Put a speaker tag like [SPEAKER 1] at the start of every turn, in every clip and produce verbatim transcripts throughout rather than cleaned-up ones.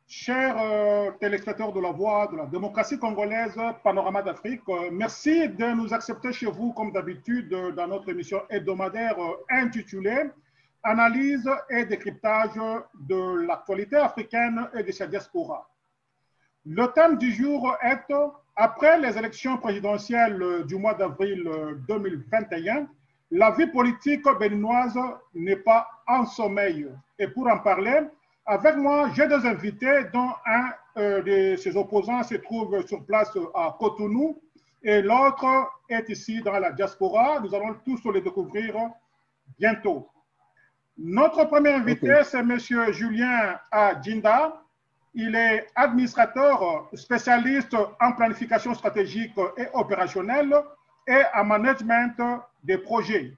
[SPEAKER 1] Chers euh, téléspectateurs de la Voix de la démocratie congolaise, Panorama d'Afrique, euh, merci de nous accepter chez vous, comme d'habitude, euh, dans notre émission hebdomadaire euh, intitulée Analyse et décryptage de l'actualité africaine et de sa diaspora. Le thème du jour est après les élections présidentielles du mois d'avril deux mille vingt et un, la vie politique béninoise n'est pas en sommeil. Et pour en parler, avec moi, j'ai deux invités, dont un euh, de ses opposants se trouve sur place à Cotonou et l'autre est ici dans la diaspora. Nous allons tous les découvrir bientôt. Notre premier invité, okay. c'est M. Julien Adjinda. Il est administrateur spécialiste en planification stratégique et opérationnelle et en management des projets.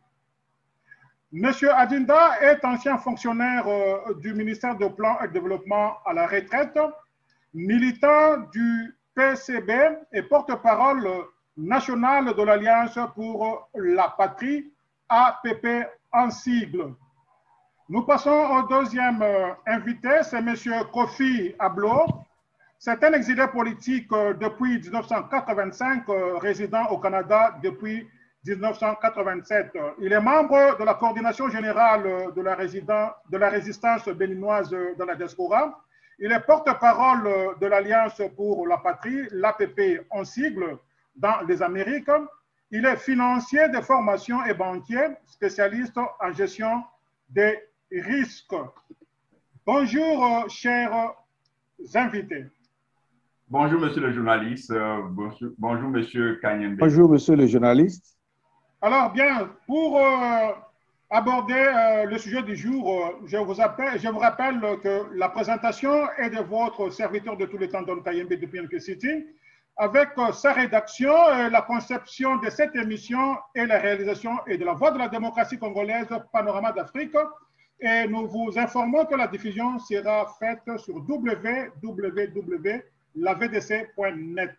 [SPEAKER 1] M. Adjinda est ancien fonctionnaire du ministère du Plan et de Développement à la retraite, militant du P C B et porte-parole national de l'Alliance pour la Patrie, A P P en sigle. Nous passons au deuxième invité, c'est M. Kofi Ablo. C'est un exilé politique depuis mille neuf cent quatre-vingt-cinq, résident au Canada depuis mille neuf cent quatre-vingt-sept. Il est membre de la coordination générale de la, de la résistance béninoise dans la diaspora. Il est porte-parole de l'Alliance pour la Patrie, l'A P P en sigle, dans les Amériques. Il est financier de formation et banquier, spécialiste en gestion des risques. Bonjour, chers invités.
[SPEAKER 2] Bonjour, monsieur le journaliste. Bonjour, bonjour monsieur Kanyembe.
[SPEAKER 3] Bonjour, monsieur le journaliste.
[SPEAKER 1] Alors, bien, pour euh, aborder euh, le sujet du jour, euh, je, vous appelle, je vous rappelle que la présentation est de votre serviteur de tous les temps, Don Kayembe de P N K City, avec euh, sa rédaction, euh, la conception de cette émission et la réalisation et de la Voix de la démocratie congolaise, Panorama d'Afrique. Et nous vous informons que la diffusion sera faite sur w w w point la v d c point net.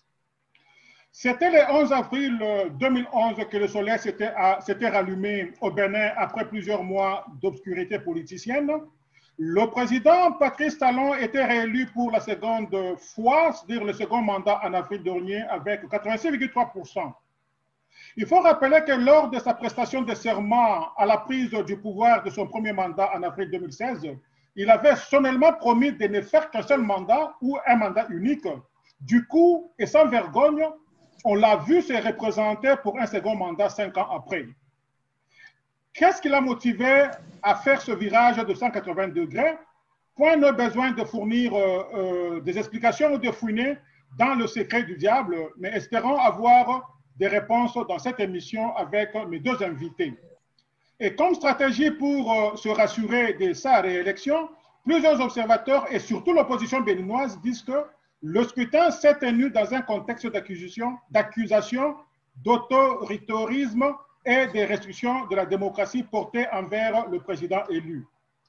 [SPEAKER 1] C'était le onze avril deux mille onze que le soleil s'était rallumé au Bénin après plusieurs mois d'obscurité politicienne. Le président Patrice Talon était réélu pour la seconde fois, c'est-à-dire le second mandat en avril dernier avec quatre-vingt-six virgule trois pour cent. Il faut rappeler que lors de sa prestation de serment à la prise du pouvoir de son premier mandat en avril deux mille seize, il avait solennellement promis de ne faire qu'un seul mandat ou un mandat unique. Du coup, et sans vergogne, on l'a vu se représenter pour un second mandat cinq ans après. Qu'est-ce qui l'a motivé à faire ce virage de cent quatre-vingts degrés? Point de besoin de fournir euh, euh, des explications ou de fouiner dans le secret du diable, mais espérons avoir des réponses dans cette émission avec mes deux invités. Et comme stratégie pour euh, se rassurer de sa réélection, plusieurs observateurs et surtout l'opposition béninoise disent que le scrutin s'est tenu dans un contexte d'accusation, d'accusation, d'autoritarisme et des restrictions de la démocratie portées envers le président élu.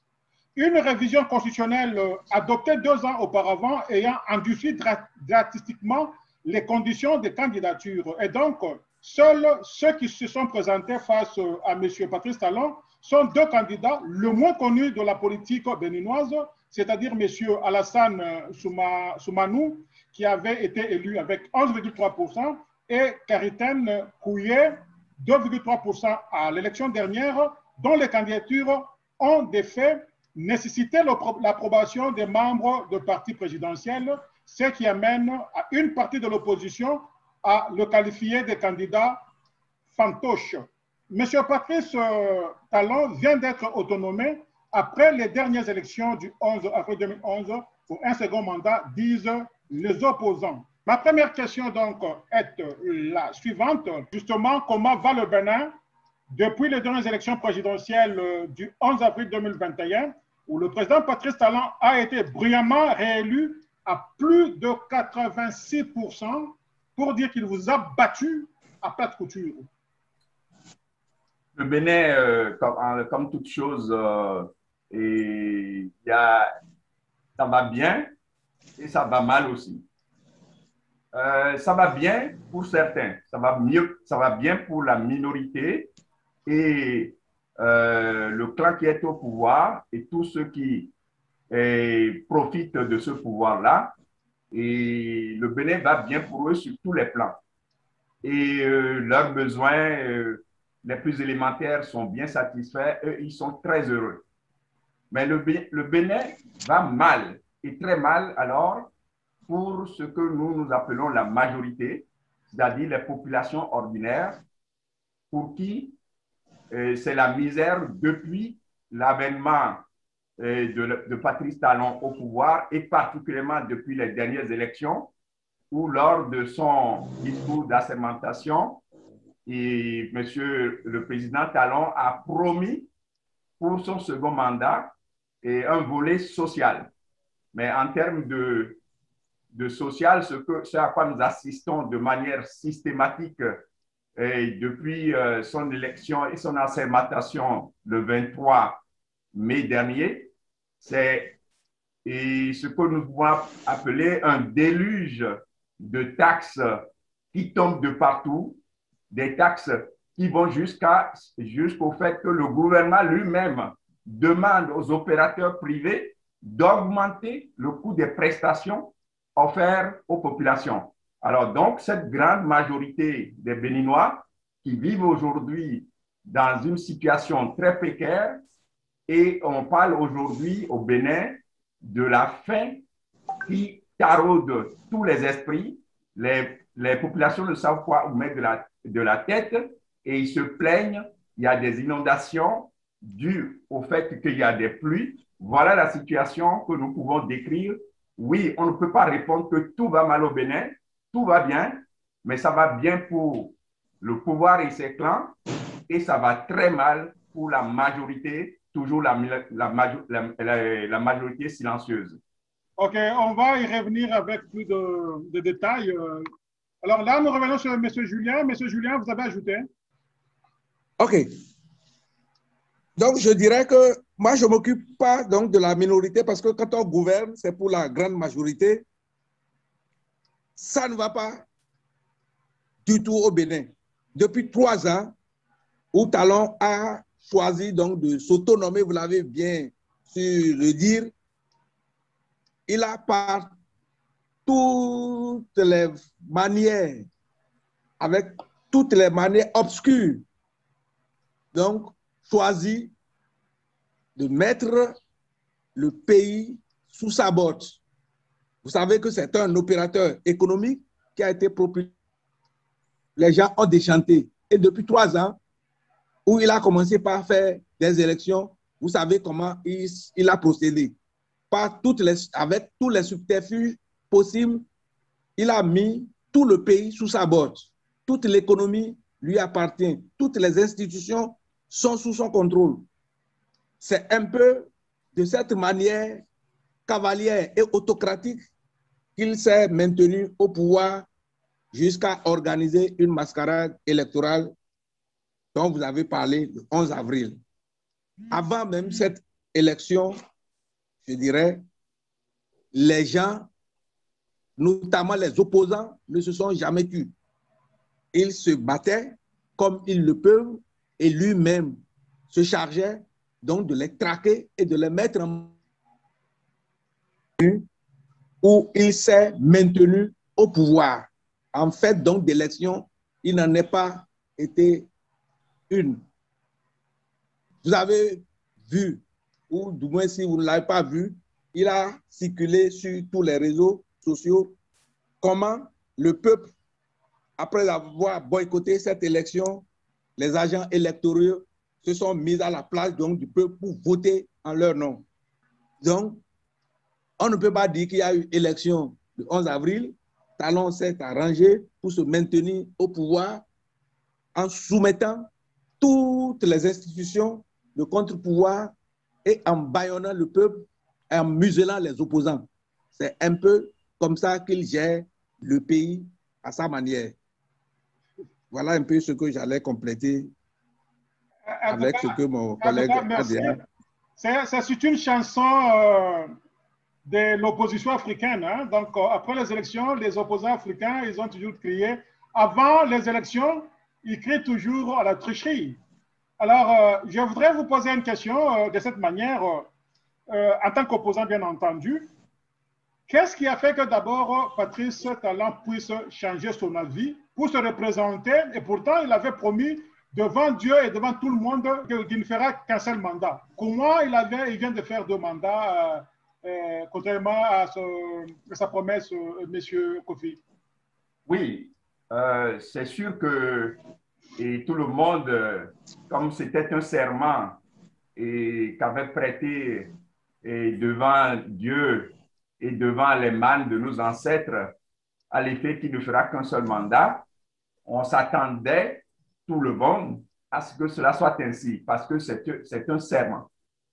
[SPEAKER 1] Une révision constitutionnelle adoptée deux ans auparavant ayant endurci drastiquement les conditions de candidature. Et donc, seuls ceux qui se sont présentés face à M. Patrice Talon sont deux candidats le moins connus de la politique béninoise, c'est-à-dire M. Alassane Souma, Soumanou, qui avait été élu avec onze virgule trois pour cent, et Kariten Kouye, deux virgule trois pour cent à l'élection dernière, dont les candidatures ont des faits nécessité l'approbation des membres de partis présidentiels, ce qui amène à une partie de l'opposition à le qualifier de candidat fantoche. M. Patrice Talon vient d'être autonomé après les dernières élections du onze avril deux mille onze pour un second mandat, disent les opposants. Ma première question donc est la suivante. Justement, comment va le Bénin depuis les dernières élections présidentielles du onze avril deux mille vingt et un, où le président Patrice Talon a été brillamment réélu à plus de quatre-vingt-six pour cent pour dire qu'il vous a battu à plate couture?
[SPEAKER 2] Le Bénin, euh, comme, comme toute chose, euh, et y a, ça va bien et ça va mal aussi. Euh, ça va bien pour certains, ça va mieux, ça va bien pour la minorité et euh, le clan qui est au pouvoir et tous ceux qui et profitent de ce pouvoir-là. Et le Bénin va bien pour eux sur tous les plans. Et euh, leurs besoins euh, les plus élémentaires sont bien satisfaits. Eux, ils sont très heureux. Mais le, le Bénin va mal, et très mal alors, pour ce que nous, nous appelons la majorité, c'est-à-dire les populations ordinaires, pour qui euh, c'est la misère depuis l'avènement euh, de, de Patrice Talon au pouvoir, et particulièrement depuis les dernières élections, où lors de son discours d'assermentation, et Monsieur le Président Talon a promis pour son second mandat et un volet social. Mais en termes de, de social, ce, que, ce à quoi nous assistons de manière systématique et depuis euh, son élection et son assermentation le vingt-trois mai dernier, c'est ce que nous pouvons appeler un déluge de taxes qui tombent de partout, des taxes qui vont jusqu'à, jusqu'au fait que le gouvernement lui-même demande aux opérateurs privés d'augmenter le coût des prestations offertes aux populations. Alors donc, cette grande majorité des Béninois qui vivent aujourd'hui dans une situation très précaire, et on parle aujourd'hui au Bénin de la faim qui taraude tous les esprits. Les, les populations ne savent pas où mettre de la, de la tête et ils se plaignent. Il y a des inondations dues au fait qu'il y a des pluies. Voilà la situation que nous pouvons décrire. Oui, on ne peut pas répondre que tout va mal au Bénin, tout va bien, mais ça va bien pour le pouvoir et ses clans et ça va très mal pour la majorité, toujours la, la, la, la, la majorité silencieuse.
[SPEAKER 1] OK, on va y revenir avec plus de, de détails. Alors là, nous revenons sur M. Julien. M. Julien, vous avez ajouté?
[SPEAKER 3] OK. Donc, je dirais que moi, je ne m'occupe pas donc, de la minorité parce que quand on gouverne, c'est pour la grande majorité. Ça ne va pas du tout au Bénin. Depuis trois ans, où Talon a choisi donc de s'autonomer, vous l'avez bien su le dire, il a par toutes les manières, avec toutes les manières obscures, donc choisi de mettre le pays sous sa botte. Vous savez que c'est un opérateur économique qui a été propulsé. Les gens ont déchanté. Et depuis trois ans, où il a commencé par faire des élections, vous savez comment il, il a procédé. Par toutes les, avec tous les subterfuges possibles, il a mis tout le pays sous sa botte. Toute l'économie lui appartient. Toutes les institutions sont sous son contrôle. C'est un peu de cette manière cavalière et autocratique qu'il s'est maintenu au pouvoir jusqu'à organiser une mascarade électorale dont vous avez parlé le onze avril. Avant même cette élection, je dirais, les gens, notamment les opposants, ne se sont jamais tus. Ils se battaient comme ils le peuvent et lui-même se chargeait donc de les traquer et de les mettre en où il s'est maintenu au pouvoir. En fait, donc, d'élection, il n'en est pas été une. Vous avez vu, ou du moins si vous ne l'avez pas vu, il a circulé sur tous les réseaux sociaux comment le peuple, après avoir boycotté cette élection, les agents électoraux se sont mis à la place donc, du peuple pour voter en leur nom. Donc, on ne peut pas dire qu'il y a eu élection le onze avril. Talon s'est arrangé pour se maintenir au pouvoir en soumettant toutes les institutions de contre-pouvoir et en bâillonnant le peuple et en muselant les opposants. C'est un peu comme ça qu'il gère le pays à sa manière. Voilà un peu ce que j'allais compléter avec ce que mon collègue a dit.
[SPEAKER 1] C'est une chanson euh, de l'opposition africaine. Hein? Donc, euh, après les élections, les opposants africains, ils ont toujours crié. Avant les élections, ils crient toujours à la tricherie. Alors, euh, je voudrais vous poser une question euh, de cette manière. euh, en tant qu'opposant, bien entendu. Qu'est-ce qui a fait que d'abord Patrice Talon puisse changer son avis pour se représenter? Et pourtant, il avait promis devant Dieu et devant tout le monde qu'il ne fera qu'un seul mandat. Comment il, avait, il vient de faire deux mandats, euh, euh, contrairement à, ce, à sa promesse, euh, M. Kofi?
[SPEAKER 2] Oui, euh, c'est sûr que et tout le monde, comme c'était un serment et qu'avait prêté et devant Dieu et devant les mânes de nos ancêtres, à l'effet qu'il ne fera qu'un seul mandat, on s'attendait, tout le monde, à ce que cela soit ainsi, parce que c'est un serment.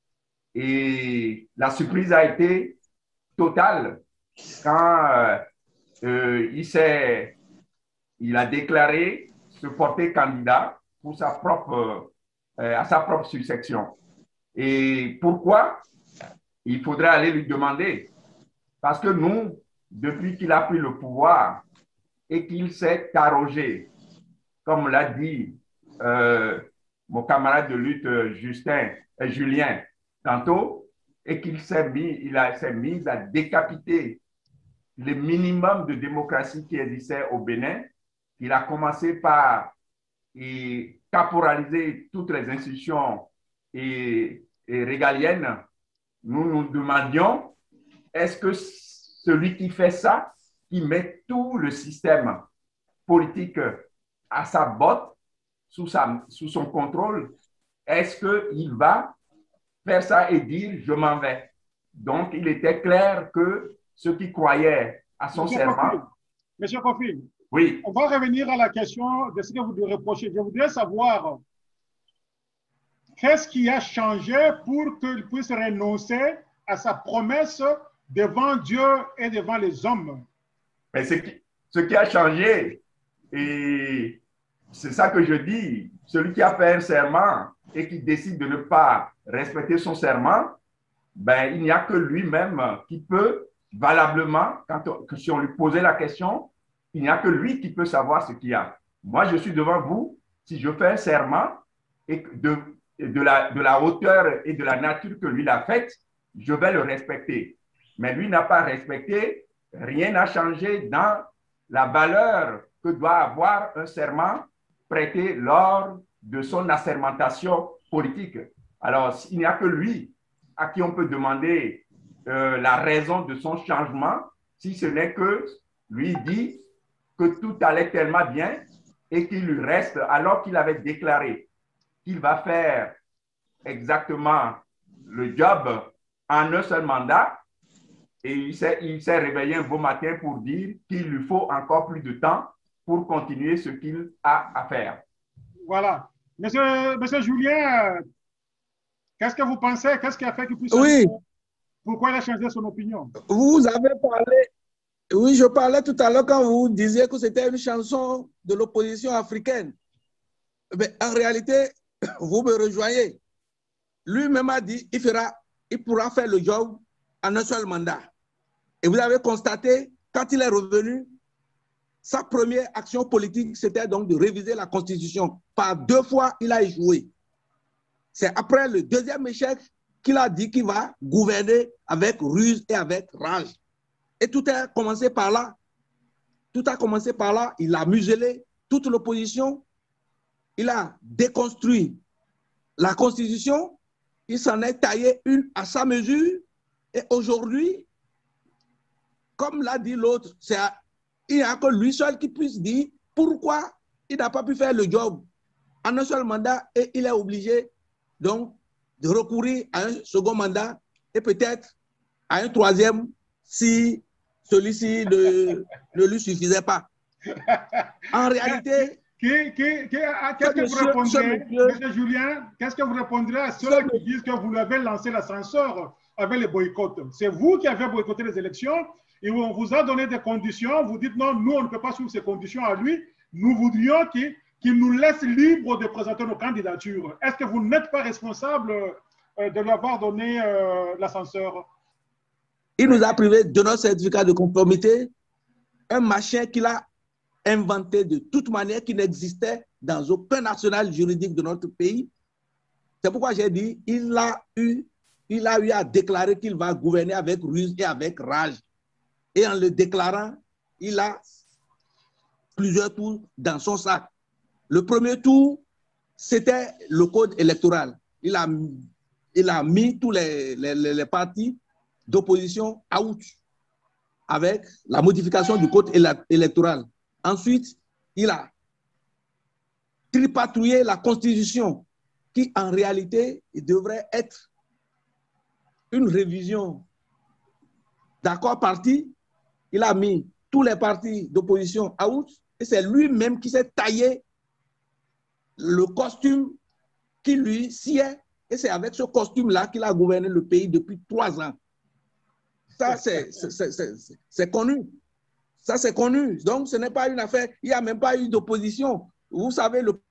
[SPEAKER 2] Et la surprise a été totale quand euh, euh, il s'est, il a déclaré se porter candidat pour sa propre, euh, à sa propre succession. Et pourquoi? Il faudrait aller lui demander. Parce que nous, depuis qu'il a pris le pouvoir et qu'il s'est arrogé, comme l'a dit euh, mon camarade de lutte Justin, euh, Julien tantôt, et qu'il s'est mis, il a, s'est mis à décapiter le minimum de démocratie qui existait au Bénin. Il a commencé par et, caporaliser toutes les institutions et, et régaliennes. Nous nous demandions, est-ce que celui qui fait ça, qui met tout le système politique à sa botte, sous, sa, sous son contrôle, est-ce qu'il va faire ça et dire « je m'en vais ». Donc, il était clair que ceux qui croyaient à son
[SPEAKER 1] Monsieur
[SPEAKER 2] serment…
[SPEAKER 1] Kofi, Monsieur Kofi,
[SPEAKER 2] oui.
[SPEAKER 1] On va revenir à la question de ce que vous lui reprochez. Je voudrais savoir qu'est-ce qui a changé pour qu'il puisse renoncer à sa promesse devant Dieu et devant les hommes.
[SPEAKER 2] Mais ce qui, ce qui a changé, et c'est ça que je dis, celui qui a fait un serment et qui décide de ne pas respecter son serment, ben, il n'y a que lui-même qui peut valablement, quand on, si on lui posait la question, il n'y a que lui qui peut savoir ce qu'il y a. Moi, je suis devant vous, si je fais un serment et de, de, la, de la hauteur et de la nature que lui l'a faite, je vais le respecter. Mais lui n'a pas respecté, rien n'a changé dans la valeur que doit avoir un serment prêté lors de son assermentation politique. Alors, il n'y a que lui à qui on peut demander euh, la raison de son changement, si ce n'est que lui dit que tout allait tellement bien et qu'il lui reste, alors qu'il avait déclaré qu'il va faire exactement le job en un seul mandat, et il s'est, il s'est réveillé un beau matin pour dire qu'il lui faut encore plus de temps pour continuer ce qu'il a à faire.
[SPEAKER 1] Voilà. Monsieur, Monsieur Julien, qu'est-ce que vous pensez? Qu'est-ce qui a fait qu'il puisse
[SPEAKER 3] Oui.
[SPEAKER 1] changer? Pourquoi il a changé son opinion?
[SPEAKER 3] Vous avez parlé, oui, je parlais tout à l'heure quand vous disiez que c'était une chanson de l'opposition africaine. Mais en réalité, vous me rejoignez. Lui-même a dit qu'il fera, il pourra faire le job en un seul mandat. Et vous avez constaté, quand il est revenu, sa première action politique, c'était donc de réviser la Constitution. Par deux fois, il a échoué. C'est après le deuxième échec qu'il a dit qu'il va gouverner avec ruse et avec rage. Et tout a commencé par là. Tout a commencé par là. Il a muselé toute l'opposition. Il a déconstruit la Constitution. Il s'en est taillé une à sa mesure. Et aujourd'hui, comme l'a dit l'autre, il n'y a que lui seul qui puisse dire pourquoi il n'a pas pu faire le job en un seul mandat et il est obligé donc de recourir à un second mandat et peut-être à un troisième si celui-ci ne, ne lui suffisait pas. En réalité,
[SPEAKER 1] qu'est-ce que vous répondrez, M. Julien, qu'est-ce que vous répondrez à ceux qui disent que vous avez lancé l'ascenseur avec les boycotts? C'est vous qui avez boycotté les élections et on vous a donné des conditions. Vous dites non, nous, on ne peut pas suivre ces conditions à lui. Nous voudrions qu'il qu'il nous laisse libre de présenter nos candidatures. Est-ce que vous n'êtes pas responsable de lui avoir donné euh, l'ascenseur?
[SPEAKER 3] Il nous a privé de notre certificat de conformité, un machin qu'il a inventé de toute manière qui n'existait dans aucun national juridique de notre pays. C'est pourquoi j'ai dit il a eu, il a eu à déclarer qu'il va gouverner avec ruse et avec rage. Et en le déclarant, il a plusieurs tours dans son sac. Le premier tour, c'était le code électoral. Il a, il a mis tous les, les, les partis d'opposition out avec la modification du code électoral. Ensuite, il a tripatouillé la Constitution qui, en réalité, devrait être une révision d'accord parti. Il a mis tous les partis d'opposition out et c'est lui-même qui s'est taillé le costume qui lui sied et c'est avec ce costume-là qu'il a gouverné le pays depuis trois ans. Ça, c'est connu. Ça, c'est connu. Donc, ce n'est pas une affaire, il n'y a même pas eu d'opposition. Vous savez, le...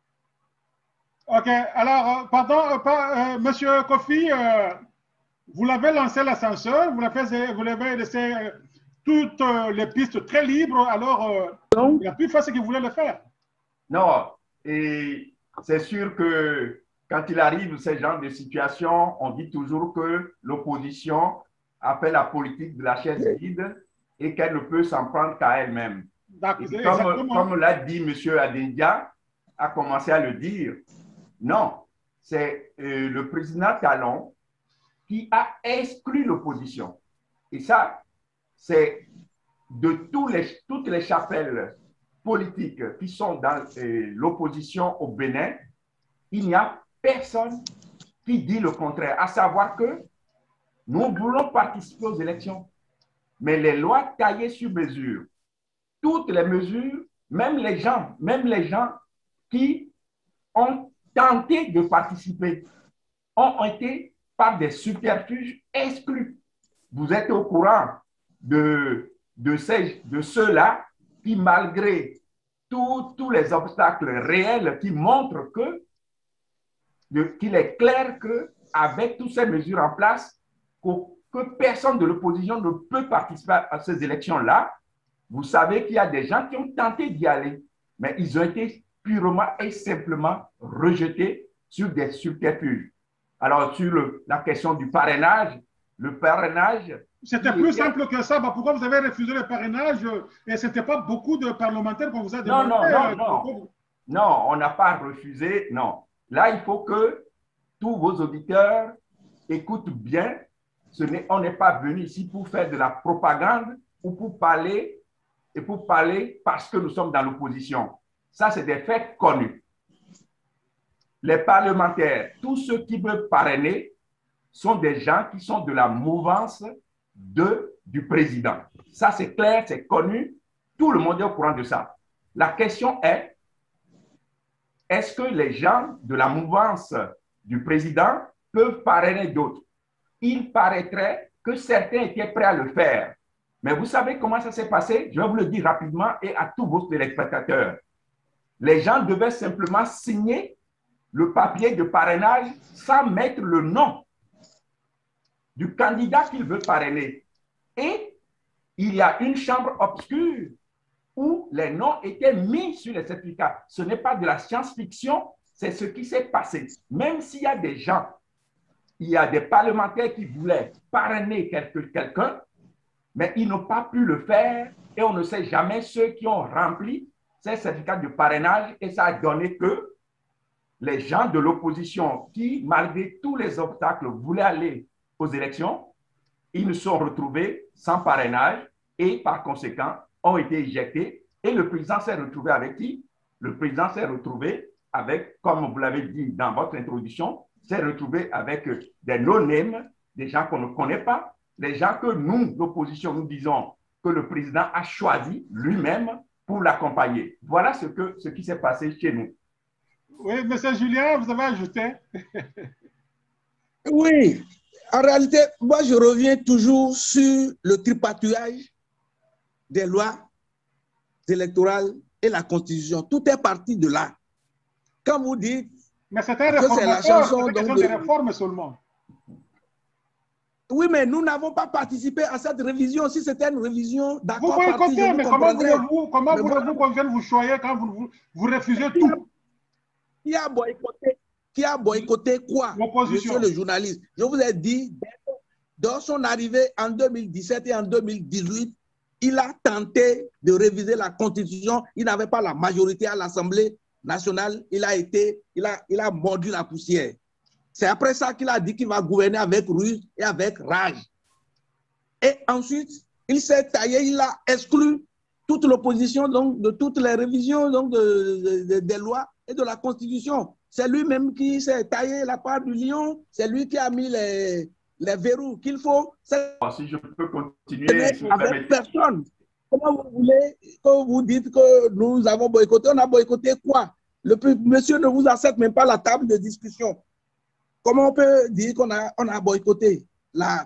[SPEAKER 1] OK. Alors, pardon, euh, pas, euh, Monsieur Kofi, euh, vous l'avez lancé l'ascenseur, vous l'avez laissé euh, toutes euh, les pistes très libres, alors euh, Donc, il a pu faire ce qu'il voulait le faire.
[SPEAKER 2] Non, et c'est sûr que quand il arrive ce genre de situation, on dit toujours que l'opposition a fait la politique de la chaise vide et qu'elle ne peut s'en prendre qu'à elle-même. Comme, comme l'a dit M. Adindia, a commencé à le dire, non, c'est euh, le président Talon qui a exclu l'opposition. Et ça, c'est de tous les, toutes les chapelles politiques qui sont dans euh, l'opposition au Bénin, il n'y a personne qui dit le contraire, à savoir que nous voulons participer aux élections, mais les lois taillées sur mesure, toutes les mesures, même les gens, même les gens qui ont tenté de participer ont été par des subterfuges exclus. Vous êtes au courant de, de, ces, de ceux-là qui, malgré tous les obstacles réels qui montrent que qu'il est clair qu'avec toutes ces mesures en place, que, que personne de l'opposition ne peut participer à ces élections-là. Vous savez qu'il y a des gens qui ont tenté d'y aller, mais ils ont été purement et simplement rejetés sur des subterfuges. Alors, sur le, la question du parrainage, le parrainage...
[SPEAKER 1] C'était plus était... simple que ça. Bah, pourquoi vous avez refusé le parrainage et ce n'était pas beaucoup de parlementaires qu'on vous a demandé?
[SPEAKER 2] Non, non, non, non. Non, on n'a pas refusé, non. Là, il faut que tous vos auditeurs écoutent bien. Ce n'est, on n'est pas venu ici pour faire de la propagande ou pour parler, et pour parler parce que nous sommes dans l'opposition. Ça, c'est des faits connus. Les parlementaires, tous ceux qui veulent parrainer, sont des gens qui sont de la mouvance de, du président. Ça, c'est clair, c'est connu. Tout le monde est au courant de ça. La question est, est-ce que les gens de la mouvance du président peuvent parrainer d'autres? Il paraîtrait que certains étaient prêts à le faire. Mais vous savez comment ça s'est passé? Je vais vous le dire rapidement et à tous vos téléspectateurs. Les gens devaient simplement signer le papier de parrainage sans mettre le nom du candidat qu'ils veulent parrainer. Et il y a une chambre obscure où les noms étaient mis sur les certificats. Ce n'est pas de la science-fiction, c'est ce qui s'est passé. Même s'il y a des gens, il y a des parlementaires qui voulaient parrainer quelqu'un, mais ils n'ont pas pu le faire et on ne sait jamais ceux qui ont rempli ces certificats de parrainage et ça a donné que les gens de l'opposition qui, malgré tous les obstacles, voulaient aller aux élections, ils ne sont retrouvés sans parrainage et par conséquent ont été éjectés et le président s'est retrouvé avec qui? Le président s'est retrouvé avec, comme vous l'avez dit dans votre introduction, s'est retrouvé avec des no-names, des gens qu'on ne connaît pas, des gens que nous, l'opposition, nous disons que le président a choisi lui-même pour l'accompagner. Voilà ce, que, ce qui s'est passé chez nous.
[SPEAKER 1] Oui, M. Julien, vous avez ajouté.
[SPEAKER 3] Oui, en réalité, moi je reviens toujours sur le tripatouillage des lois électorales et la Constitution. Tout est parti de là. Quand vous dites
[SPEAKER 1] mais c'était la chanson donc de réforme seulement.
[SPEAKER 3] Oui, mais nous n'avons pas participé à cette révision. Si c'était une révision d'accord
[SPEAKER 1] parti, vous voyez mais comment voulez-vous comment voulez-vous qu'on vienne vous choyer quand vous, vous, vous refusez tout?
[SPEAKER 3] Qui a boycotté? qui a boycotté quoi, monsieur le journaliste? Je vous ai dit, dans son arrivée en deux mille dix-sept et en deux mille dix-huit, il a tenté de réviser la Constitution. Il n'avait pas la majorité à l'Assemblée nationale. Il a été, il a, il a mordu la poussière. C'est après ça qu'il a dit qu'il va gouverner avec ruse et avec rage. Et ensuite, il s'est taillé, il a exclu toute l'opposition donc de toutes les révisions donc de, de, de, des lois et de la Constitution. C'est lui-même qui s'est taillé la part du lion. C'est lui qui a mis les, les verrous qu'il faut.
[SPEAKER 2] Si je peux continuer, si
[SPEAKER 3] avec personne. Comment vous voulez que vous dites que nous avons boycotté? On a boycotté quoi? Le monsieur ne vous accepte même pas la table de discussion. Comment on peut dire qu'on a, on a boycotté? La,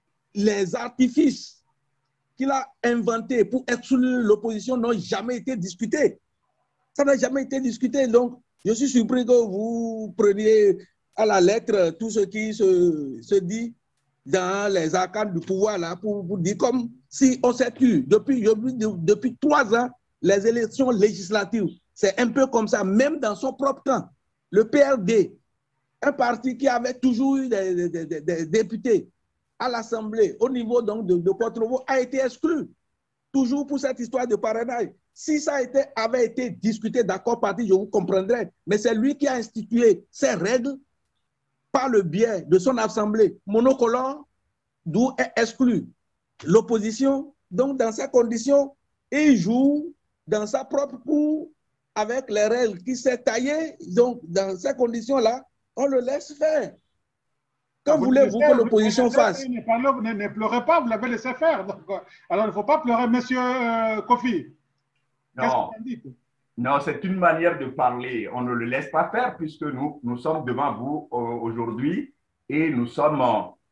[SPEAKER 3] les artifices qu'il a inventés pour exclure l'opposition n'ont jamais été discutés. Ça n'a jamais été discuté. Donc, je suis surpris que vous preniez à la lettre tout ce qui se, se dit dans les arcanes du pouvoir là, pour vous dire comme si on s'est tu depuis, depuis trois ans, les élections législatives. C'est un peu comme ça, même dans son propre camp. Le P R D, un parti qui avait toujours eu des, des, des, des députés à l'Assemblée, au niveau donc de, de Porto-Novo, a été exclu. Toujours pour cette histoire de parrainage. Si ça a été, avait été discuté d'accord parti, je vous comprendrais. Mais c'est lui qui a institué ces règles par le biais de son assemblée monocolore, d'où est exclu l'opposition. Donc, dans ces conditions, il joue dans sa propre cour avec les règles qui s'est taillées. Donc, dans ces conditions-là, on le laisse faire. Que voulez-vous que l'opposition fasse?
[SPEAKER 1] Ne, ne, ne pleurez pas, vous l'avez laissé faire. Donc, alors, il ne faut pas pleurer, monsieur euh, Kofi.
[SPEAKER 2] Non, non c'est une manière de parler. On ne le laisse pas faire puisque nous, nous sommes devant vous euh, aujourd'hui et nous sommes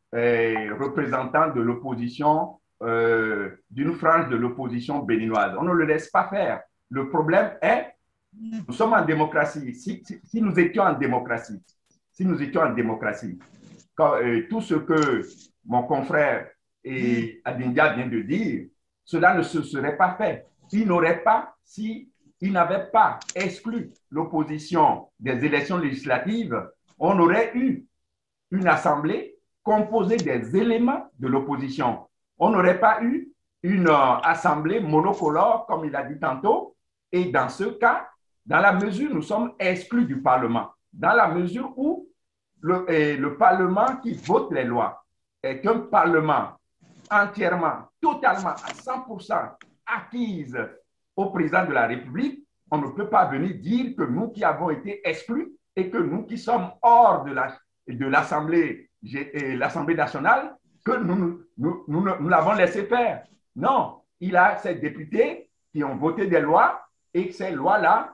[SPEAKER 2] euh, représentants de l'opposition, euh, d'une frange de l'opposition béninoise. On ne le laisse pas faire. Le problème est, nous sommes en démocratie. Si, si, si nous étions en démocratie, si nous étions en démocratie, quand, euh, tout ce que mon confrère et Adindia vient de dire, cela ne se serait pas fait. Il n'aurait pas, si il n'avait pas exclu l'opposition des élections législatives, on aurait eu une assemblée composée des éléments de l'opposition. On n'aurait pas eu une euh, assemblée monocolore, comme il a dit tantôt, et dans ce cas, dans la mesure où nous sommes exclus du Parlement, dans la mesure où le, et le Parlement qui vote les lois est un Parlement entièrement, totalement, à cent pour cent acquise au président de la République, on ne peut pas venir dire que nous qui avons été exclus et que nous qui sommes hors de la, de l'Assemblée, l'Assemblée nationale, que nous, nous, nous, nous, nous l'avons laissé faire. Non, il a ces députés qui ont voté des lois et ces lois-là,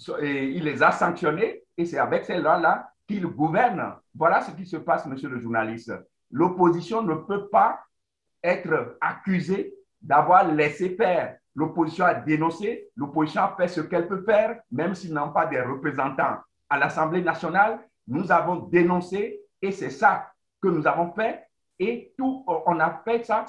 [SPEAKER 2] il les a sanctionnées et c'est avec ces lois-là qu'il gouverne. Voilà ce qui se passe, monsieur le journaliste. L'opposition ne peut pas être accusée d'avoir laissé faire. L'opposition a dénoncé, l'opposition a fait ce qu'elle peut faire, même s'ils n'ont pas des représentants à l'Assemblée nationale. Nous avons dénoncé et c'est ça que nous avons fait. Et tout, on a fait ça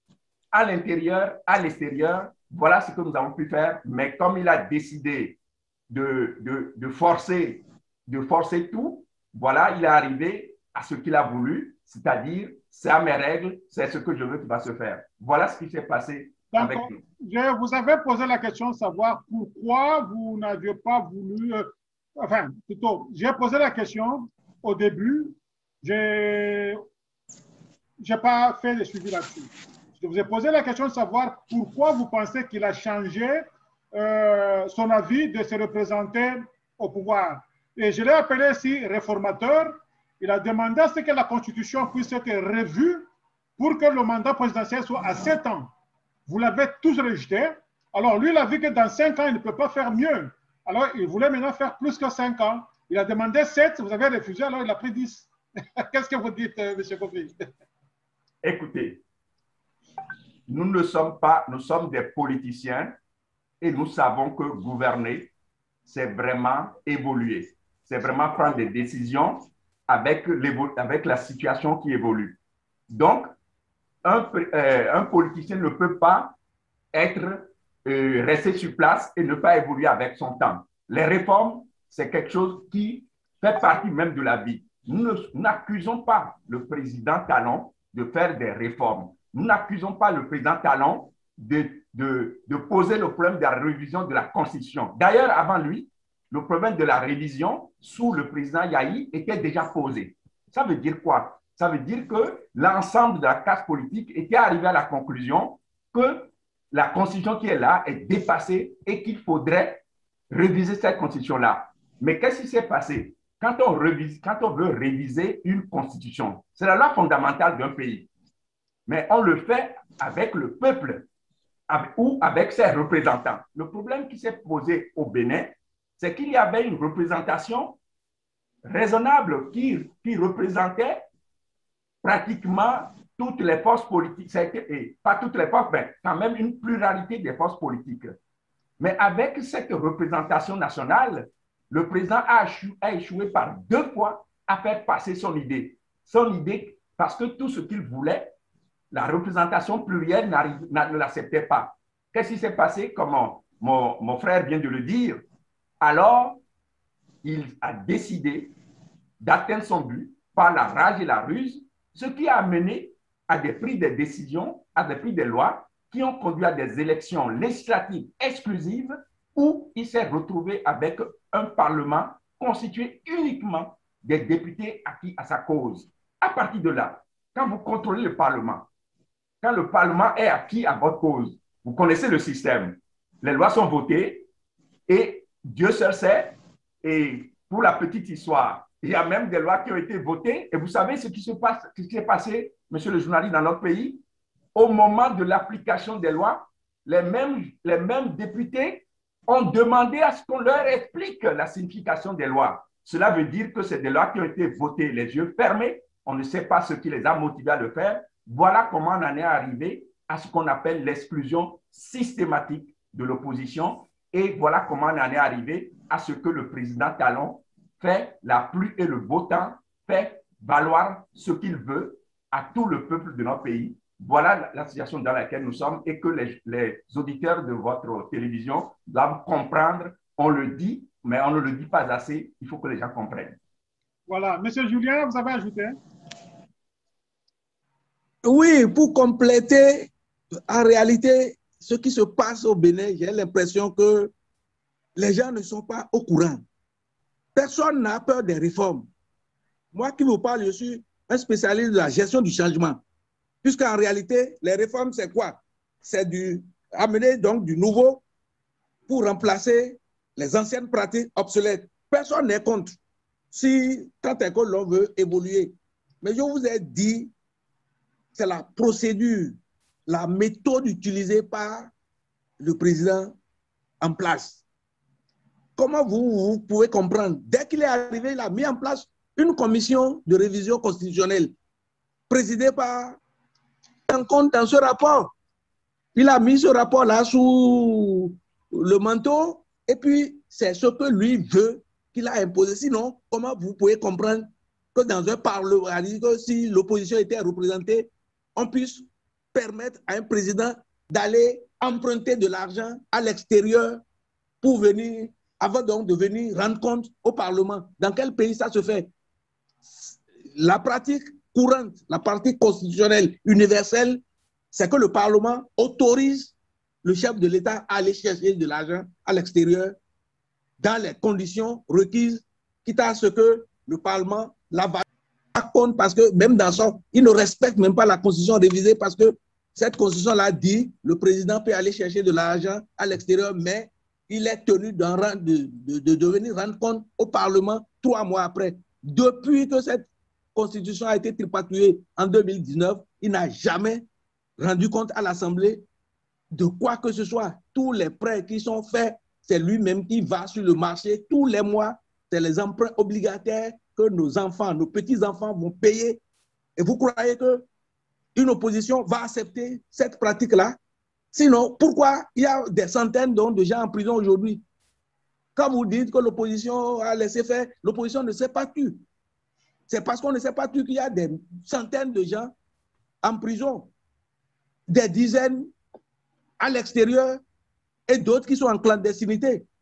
[SPEAKER 2] à l'intérieur, à l'extérieur. Voilà ce que nous avons pu faire. Mais comme il a décidé de, de, de, forcer, de forcer tout, voilà, il est arrivé à ce qu'il a voulu, c'est-à-dire, c'est à mes règles, c'est ce que je veux qui va se faire. Voilà ce qui s'est passé avec nous.
[SPEAKER 1] Je vous avais posé la question de savoir pourquoi vous n'aviez pas voulu... Euh, enfin, plutôt, j'ai posé la question au début, je n'ai pas fait le suivi là-dessus. Je vous ai posé la question de savoir pourquoi vous pensez qu'il a changé euh, son avis de se représenter au pouvoir. Et je l'ai appelé ici réformateur. Il a demandé à ce que la Constitution puisse être revue pour que le mandat présidentiel soit à sept ans. Vous l'avez tous rejeté. Alors lui, il a vu que dans cinq ans, il ne peut pas faire mieux. Alors il voulait maintenant faire plus que cinq ans. Il a demandé sept, vous avez refusé, alors il a pris dix. Qu'est-ce que vous dites, M. Kofi?
[SPEAKER 2] Écoutez, nous ne sommes pas, nous sommes des politiciens et nous savons que gouverner, c'est vraiment évoluer. C'est vraiment prendre des décisions avec, avec la situation qui évolue. Donc, un, euh, un politicien ne peut pas être euh, resté sur place et ne pas évoluer avec son temps. Les réformes, c'est quelque chose qui fait partie même de la vie. Nous n'accusons pas le président Talon de faire des réformes. Nous n'accusons pas le président Talon de, de, de poser le problème de la révision de la Constitution. D'ailleurs, avant lui, le problème de la révision sous le président Yahi était déjà posé. Ça veut dire quoi? Ça veut dire que l'ensemble de la classe politique était arrivé à la conclusion que la Constitution qui est là est dépassée et qu'il faudrait réviser cette Constitution-là. Mais qu'est-ce qui s'est passé? Quand on, révise, quand on veut réviser une Constitution, c'est la loi fondamentale d'un pays. Mais on le fait avec le peuple avec, ou avec ses représentants. Le problème qui s'est posé au Bénin, c'est qu'il y avait une représentation raisonnable qui, qui représentait pratiquement toutes les forces politiques, ça a été, et pas toutes les forces, mais quand même une pluralité des forces politiques. Mais avec cette représentation nationale, le président a échoué, a échoué par deux fois à faire passer son idée. Son idée, parce que tout ce qu'il voulait, la représentation plurielle ne l'acceptait pas. Qu'est-ce qui s'est passé? Comme mon, mon, mon frère vient de le dire, alors il a décidé d'atteindre son but par la rage et la ruse, ce qui a amené à des pris de décisions, à des pris de lois qui ont conduit à des élections législatives exclusives où il s'est retrouvé avec un Parlement constitué uniquement des députés acquis à sa cause. À partir de là, quand vous contrôlez le Parlement, quand le Parlement est acquis à votre cause, vous connaissez le système. Les lois sont votées et Dieu seul sait. Et pour la petite histoire, il y a même des lois qui ont été votées. Et vous savez ce qui se passe, ce qui s'est passé, monsieur le journaliste, dans notre pays? Au moment de l'application des lois, les mêmes, les mêmes députés ont demandé à ce qu'on leur explique la signification des lois. Cela veut dire que c'est des lois qui ont été votées les yeux fermés. On ne sait pas ce qui les a motivés à le faire. Voilà comment on en est arrivé à ce qu'on appelle l'exclusion systématique de l'opposition. Et voilà comment on en est arrivé à ce que le président Talon fait la pluie et le beau temps, fait valoir ce qu'il veut à tout le peuple de notre pays. Voilà la situation dans laquelle nous sommes et que les, les auditeurs de votre télévision doivent comprendre. On le dit, mais on ne le dit pas assez. Il faut que les gens comprennent.
[SPEAKER 1] Voilà. Monsieur Julien, vous avez ajouté?
[SPEAKER 3] Oui, pour compléter, en réalité, ce qui se passe au Bénin, j'ai l'impression que les gens ne sont pas au courant. Personne n'a peur des réformes. Moi qui vous parle, je suis un spécialiste de la gestion du changement. Puisqu'en réalité, les réformes, c'est quoi? C'est du amener donc du nouveau pour remplacer les anciennes pratiques obsolètes. Personne n'est contre si tant est que l'on veut évoluer. Mais je vous ai dit, c'est la procédure, la méthode utilisée par le président en place. Comment vous, vous pouvez comprendre? Dès qu'il est arrivé, il a mis en place une commission de révision constitutionnelle présidée par un compte dans ce rapport. Il a mis ce rapport-là sous le manteau et puis c'est ce que lui veut qu'il a imposé. Sinon, comment vous pouvez comprendre que dans un parlement, que si l'opposition était représentée, on puisse permettre à un président d'aller emprunter de l'argent à l'extérieur pour venir, avant donc de venir rendre compte au Parlement. Dans quel pays ça se fait? La pratique courante, la pratique constitutionnelle universelle, c'est que le Parlement autorise le chef de l'État à aller chercher de l'argent à l'extérieur dans les conditions requises, quitte à ce que le Parlement la valide compte, parce que même dans son, il ne respecte même pas la Constitution révisée, parce que cette Constitution-là dit le président peut aller chercher de l'argent à l'extérieur, mais il est tenu de, de, de, de venir rendre compte au Parlement trois mois après. Depuis que cette Constitution a été tripatouillée en deux mille dix-neuf, il n'a jamais rendu compte à l'Assemblée de quoi que ce soit. Tous les prêts qui sont faits, c'est lui-même qui va sur le marché tous les mois. C'est les emprunts obligataires que nos enfants, nos petits-enfants vont payer. Et vous croyez qu'une opposition va accepter cette pratique-là? Sinon, pourquoi il y a des centaines de gens en prison aujourd'hui? Quand vous dites que l'opposition a laissé faire, l'opposition ne s'est pas tue. C'est parce qu'on ne sait pas tue qu'il y a des centaines de gens en prison, des dizaines à l'extérieur et d'autres qui sont en clandestinité.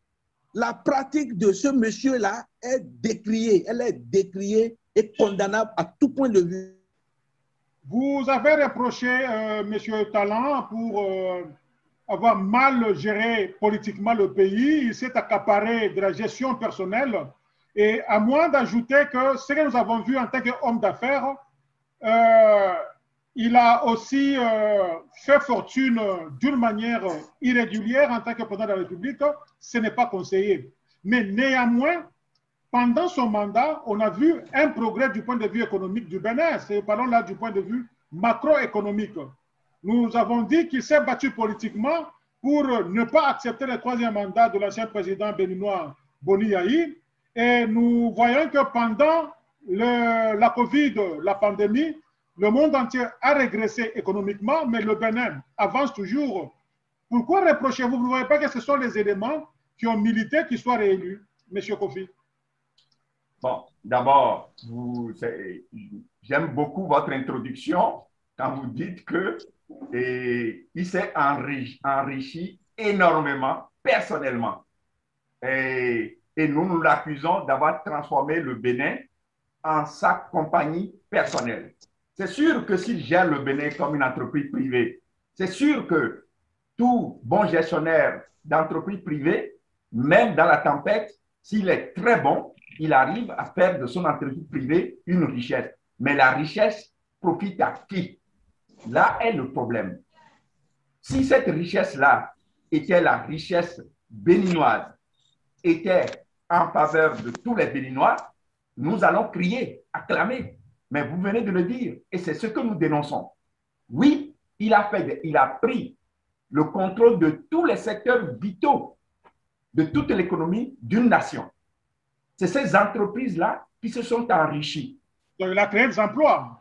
[SPEAKER 3] la pratique de ce monsieur-là est décriée. Elle est décriée et condamnable à tout point de vue.
[SPEAKER 1] Vous avez reproché euh, M. Talon pour euh, avoir mal géré politiquement le pays. Il s'est accaparé de la gestion personnelle. Et à moins d'ajouter que ce que nous avons vu en tant qu'homme d'affaires, euh, il a aussi euh, fait fortune d'une manière irrégulière en tant que président de la République. Ce n'est pas conseillé. Mais néanmoins, pendant son mandat, on a vu un progrès du point de vue économique du Bénin. Parlons là du point de vue macroéconomique. Nous avons dit qu'il s'est battu politiquement pour ne pas accepter le troisième mandat de l'ancien président béninois Boni Yahi. Et nous voyons que pendant le, la Covid, la pandémie, le monde entier a régressé économiquement, mais le Bénin avance toujours. Pourquoi reprochez-vous? Vous ne voyez pas que ce sont les éléments qui ont milité qui soient réélus, M. Kofi?
[SPEAKER 2] Bon, d'abord, j'aime beaucoup votre introduction quand vous dites que et, il s'est enrichi, enrichi énormément, personnellement. Et, et nous nous l'accusons d'avoir transformé le Bénin en sa compagnie personnelle. C'est sûr que s'il gère le Bénin comme une entreprise privée, c'est sûr que tout bon gestionnaire d'entreprise privée, même dans la tempête, s'il est très bon, il arrive à faire de son entreprise privée une richesse. Mais la richesse profite à qui? Là est le problème. Si cette richesse-là était la richesse béninoise, était en faveur de tous les Béninois, nous allons crier, acclamer. Mais vous venez de le dire, et c'est ce que nous dénonçons. Oui, il a, fait, il a pris le contrôle de tous les secteurs vitaux de toute l'économie d'une nation. C'est ces entreprises-là qui se sont enrichies.
[SPEAKER 1] Donc, il a créé des emplois.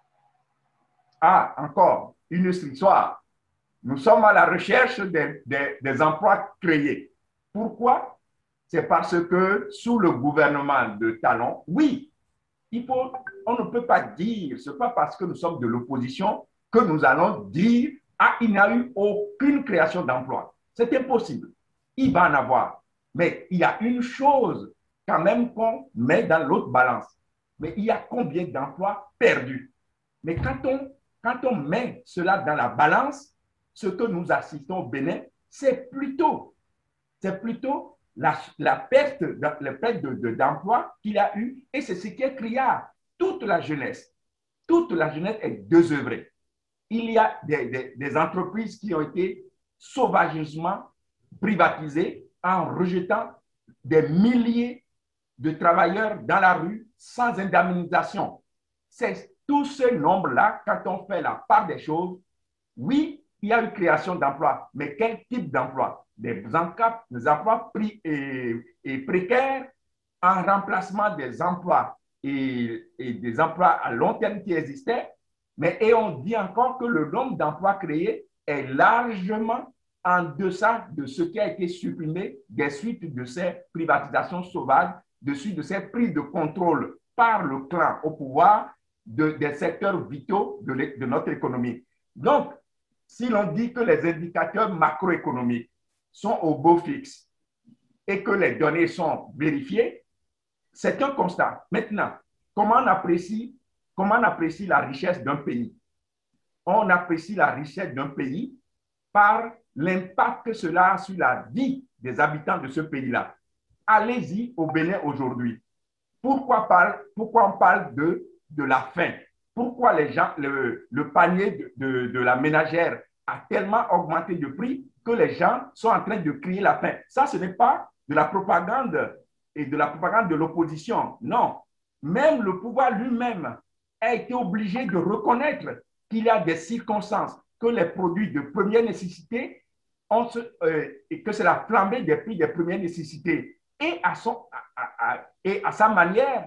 [SPEAKER 2] Ah, encore une autre histoire. Nous sommes à la recherche des, des, des emplois créés. Pourquoi? C'est parce que sous le gouvernement de Talon, oui, il faut, on ne peut pas dire, ce n'est pas parce que nous sommes de l'opposition que nous allons dire « Ah, il n'y a eu aucune création d'emploi ». C'est impossible. Il va en avoir. Mais il y a une chose quand même qu'on met dans l'autre balance. Mais il y a combien d'emplois perdus? Mais quand on, quand on met cela dans la balance, ce que nous assistons au Bénin, c'est plutôt, c'est plutôt la, la perte, la perte de, de, d'emploi qu'il a eu, et c'est ce qui est criard. Toute la jeunesse, toute la jeunesse est désœuvrée. Il y a des, des, des entreprises qui ont été sauvageusement privatisées en rejetant des milliers de travailleurs dans la rue sans indemnisation. C'est tout ce nombre-là, quand on fait la part des choses, oui, il y a une création d'emplois, mais quel type d'emploi? Des emplois, des emplois pris et, et précaires en remplacement des emplois et, et des emplois à long terme qui existaient, mais et on dit encore que le nombre d'emplois créés est largement en deçà de ce qui a été supprimé des suites de ces privatisations sauvages, de suite de ces prises de contrôle par le clan au pouvoir de, des secteurs vitaux de, de notre économie. Donc, si l'on dit que les indicateurs macroéconomiques sont au beau fixe et que les données sont vérifiées, c'est un constat. Maintenant, comment on apprécie, comment on apprécie la richesse d'un pays? On apprécie la richesse d'un pays par l'impact que cela a sur la vie des habitants de ce pays-là. Allez-y au Bénin aujourd'hui. Pourquoi, parle, pourquoi on parle de, de la faim? Pourquoi les gens, le, le panier de, de, de la ménagère a tellement augmenté de prix que les gens sont en train de crier la faim? Ça, ce n'est pas de la propagande et de la propagande de l'opposition. Non. Même le pouvoir lui-même a été obligé de reconnaître qu'il y a des circonstances, que les produits de première nécessité ont ce, euh, et que c'est la flambée des prix des premières nécessités. Et à, son, à, à, et à sa manière,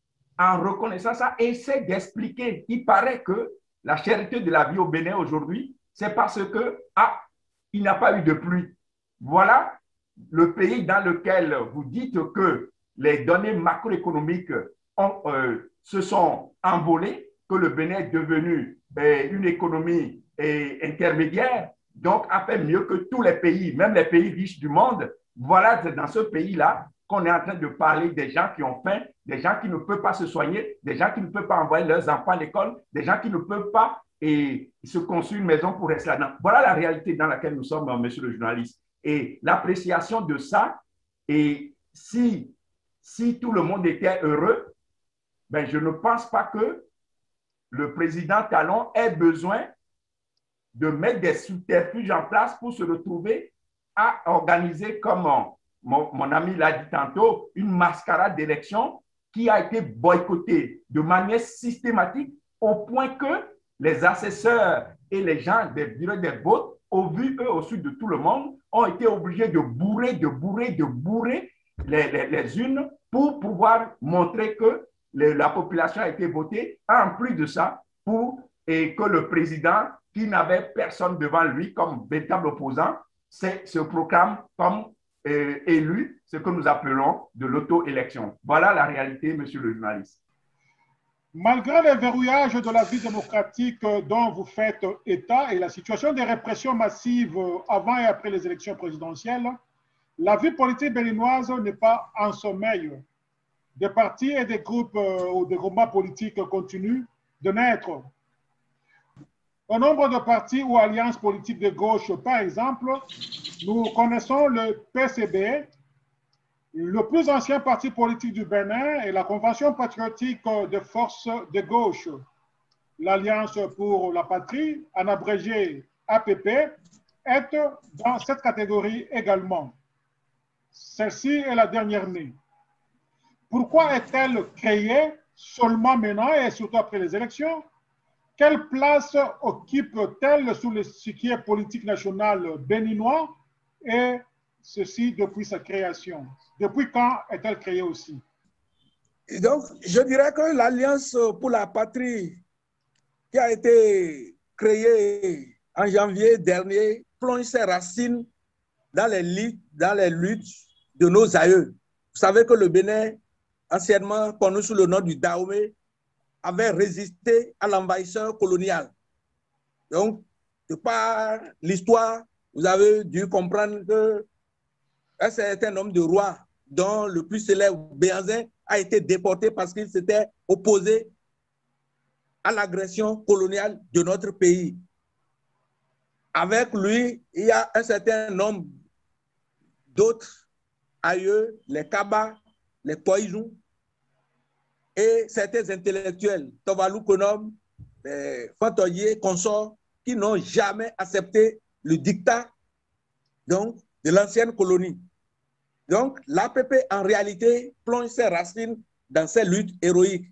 [SPEAKER 2] en reconnaissant ça, essaie d'expliquer. Il paraît que la cherté de la vie au Bénin aujourd'hui, c'est parce que, ah, il n'y a pas eu de pluie. Voilà le pays dans lequel vous dites que les données macroéconomiques ont, euh, se sont envolées, que le Bénin est devenu euh, une économie euh, intermédiaire, donc a fait mieux que tous les pays, même les pays riches du monde, Voilà, c'est dans ce pays-là qu'on est en train de parler des gens qui ont faim, des gens qui ne peuvent pas se soigner, des gens qui ne peuvent pas envoyer leurs enfants à l'école, des gens qui ne peuvent pas et, se construire une maison pour rester là-dedans. Voilà la réalité dans laquelle nous sommes, monsieur le journaliste. Et l'appréciation de ça, et si, si tout le monde était heureux, ben je ne pense pas que le président Talon ait besoin de mettre des subterfuges en place pour se retrouver à organiser, comme mon, mon, mon ami l'a dit tantôt, une mascarade d'élection qui a été boycottée de manière systématique au point que les assesseurs et les gens des bureaux des votes, au vu, eux, au sud de tout le monde, ont été obligés de bourrer, de bourrer, de bourrer les, les, les urnes pour pouvoir montrer que le, la population a été votée. En plus de ça, pour et que le président, qui n'avait personne devant lui comme véritable opposant, se proclame comme euh, élu, ce que nous appelons de l'auto-élection. Voilà la réalité, monsieur le journaliste.
[SPEAKER 1] Malgré les verrouillages de la vie démocratique dont vous faites état et la situation des répressions massives avant et après les élections présidentielles, la vie politique béninoise n'est pas en sommeil. Des partis et des groupes ou des groupements politiques continuent de naître. Un nombre de partis ou alliances politiques de gauche, par exemple, nous connaissons le P C B, le plus ancien parti politique du Bénin, et la Convention patriotique de forces de gauche. L'Alliance pour la patrie, en abrégé A P P, est dans cette catégorie également. Celle-ci est la dernière née. Pourquoi est-elle créée seulement maintenant et surtout après les élections? Quelle place occupe-t-elle sous l'échiquier politique national béninois, et ceci depuis sa création? Depuis quand est-elle créée aussi?
[SPEAKER 3] Et donc, je dirais que l'Alliance pour la patrie qui a été créée en janvier dernier plonge ses racines dans les luttes, dans les luttes de nos aïeux. Vous savez que le Bénin, anciennement connu sous le nom du Dahomey, avait résisté à l'envahisseur colonial. Donc, de par l'histoire, vous avez dû comprendre qu'un certain nombre de rois, dont le plus célèbre Béhanzin, a été déporté parce qu'il s'était opposé à l'agression coloniale de notre pays. Avec lui, il y a un certain nombre d'autres aïeux, les Kaba, les Poizou, et certains intellectuels, Tovalou Konom, Fantoyer, consorts, qui n'ont jamais accepté le dictat donc, de l'ancienne colonie. Donc, l'A P P, en réalité, plonge ses racines dans ces luttes héroïques.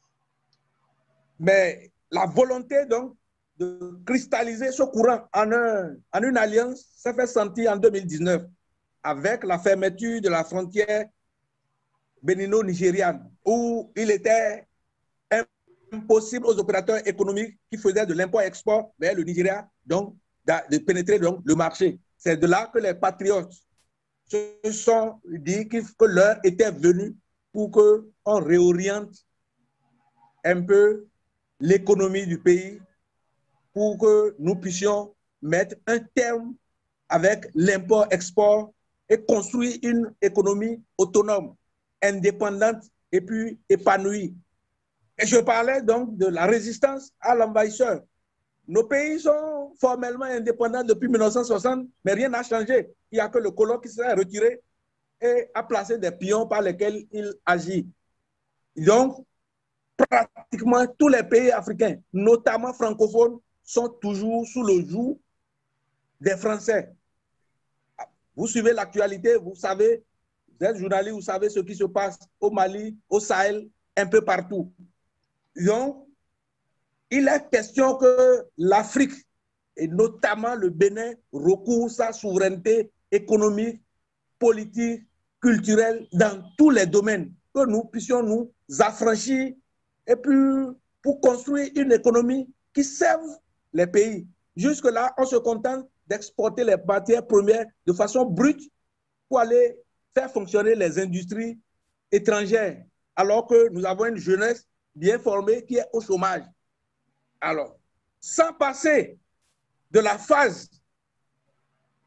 [SPEAKER 3] Mais la volonté, donc, de cristalliser ce courant en, un, en une alliance s'est fait sentir en deux mille dix-neuf, avec la fermeture de la frontière bénino-nigériane, où il était impossible aux opérateurs économiques qui faisaient de l'import-export vers le Nigeria, donc de pénétrer donc, le marché. C'est de là que les patriotes se sont dit que l'heure était venue pour qu'on réoriente un peu l'économie du pays, pour que nous puissions mettre un terme avec l'import-export et construire une économie autonome, indépendante et puis épanouie. Et je parlais donc de la résistance à l'envahisseur. Nos pays sont formellement indépendants depuis mille neuf cent soixante, mais rien n'a changé. Il n'y a que le colon qui s'est retiré et a placé des pions par lesquels il agit. Donc, pratiquement tous les pays africains, notamment francophones, sont toujours sous le joug des Français. Vous suivez l'actualité, vous savez, vous êtes journaliste, vous savez ce qui se passe au Mali, au Sahel, un peu partout. Donc, il est question que l'Afrique, et notamment le Bénin, recouvre sa souveraineté économique, politique, culturelle, dans tous les domaines, que nous puissions nous affranchir et puis pour construire une économie qui serve les pays. Jusque-là, on se contente d'exporter les matières premières de façon brute pour aller faire fonctionner les industries étrangères, alors que nous avons une jeunesse bien formée qui est au chômage. Alors, sans passer de la phase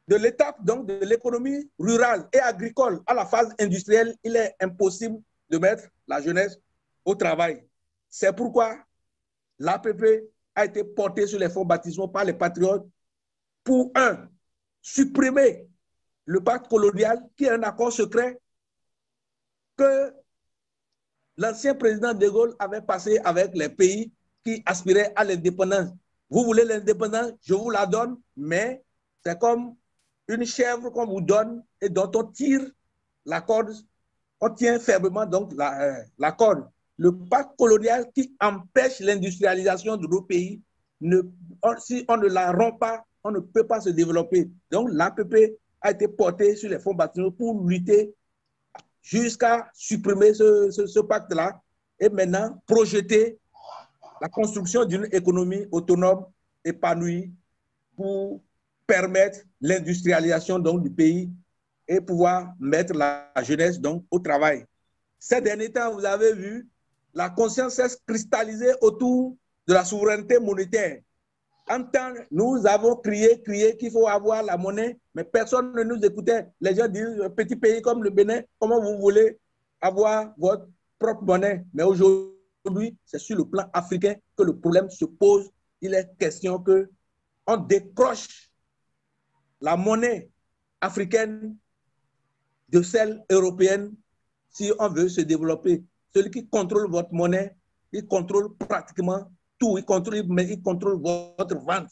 [SPEAKER 3] de l'étape donc de l'économie rurale et agricole à la phase industrielle, il est impossible de mettre la jeunesse au travail. C'est pourquoi l'A P P a été portée sur les fonds baptismaux par les patriotes pour, un, supprimer le pacte colonial qui est un accord secret que l'ancien président de Gaulle avait passé avec les pays qui aspiraient à l'indépendance. Vous voulez l'indépendance, je vous la donne, mais c'est comme une chèvre qu'on vous donne et dont on tire la corde, on tient fermement donc la, euh, la corde. Le pacte colonial qui empêche l'industrialisation de nos pays, ne, on, si on ne la rompt pas, on ne peut pas se développer. Donc l'A P P a été porté sur les fonds baptismaux pour lutter jusqu'à supprimer ce, ce, ce pacte-là et maintenant projeter la construction d'une économie autonome, épanouie, pour permettre l'industrialisation donc du pays et pouvoir mettre la jeunesse donc au travail. Ces derniers temps, vous avez vu, la conscience s'est cristallisée autour de la souveraineté monétaire. En temps, nous avons crié, crié qu'il faut avoir la monnaie, mais personne ne nous écoutait. Les gens disent, un petit pays comme le Bénin, comment vous voulez avoir votre propre monnaie? Mais aujourd'hui, c'est sur le plan africain que le problème se pose. Il est question qu'on décroche la monnaie africaine de celle européenne si on veut se développer. Celui qui contrôle votre monnaie, il contrôle pratiquement tout, il contrôle, mais il contrôle votre vente.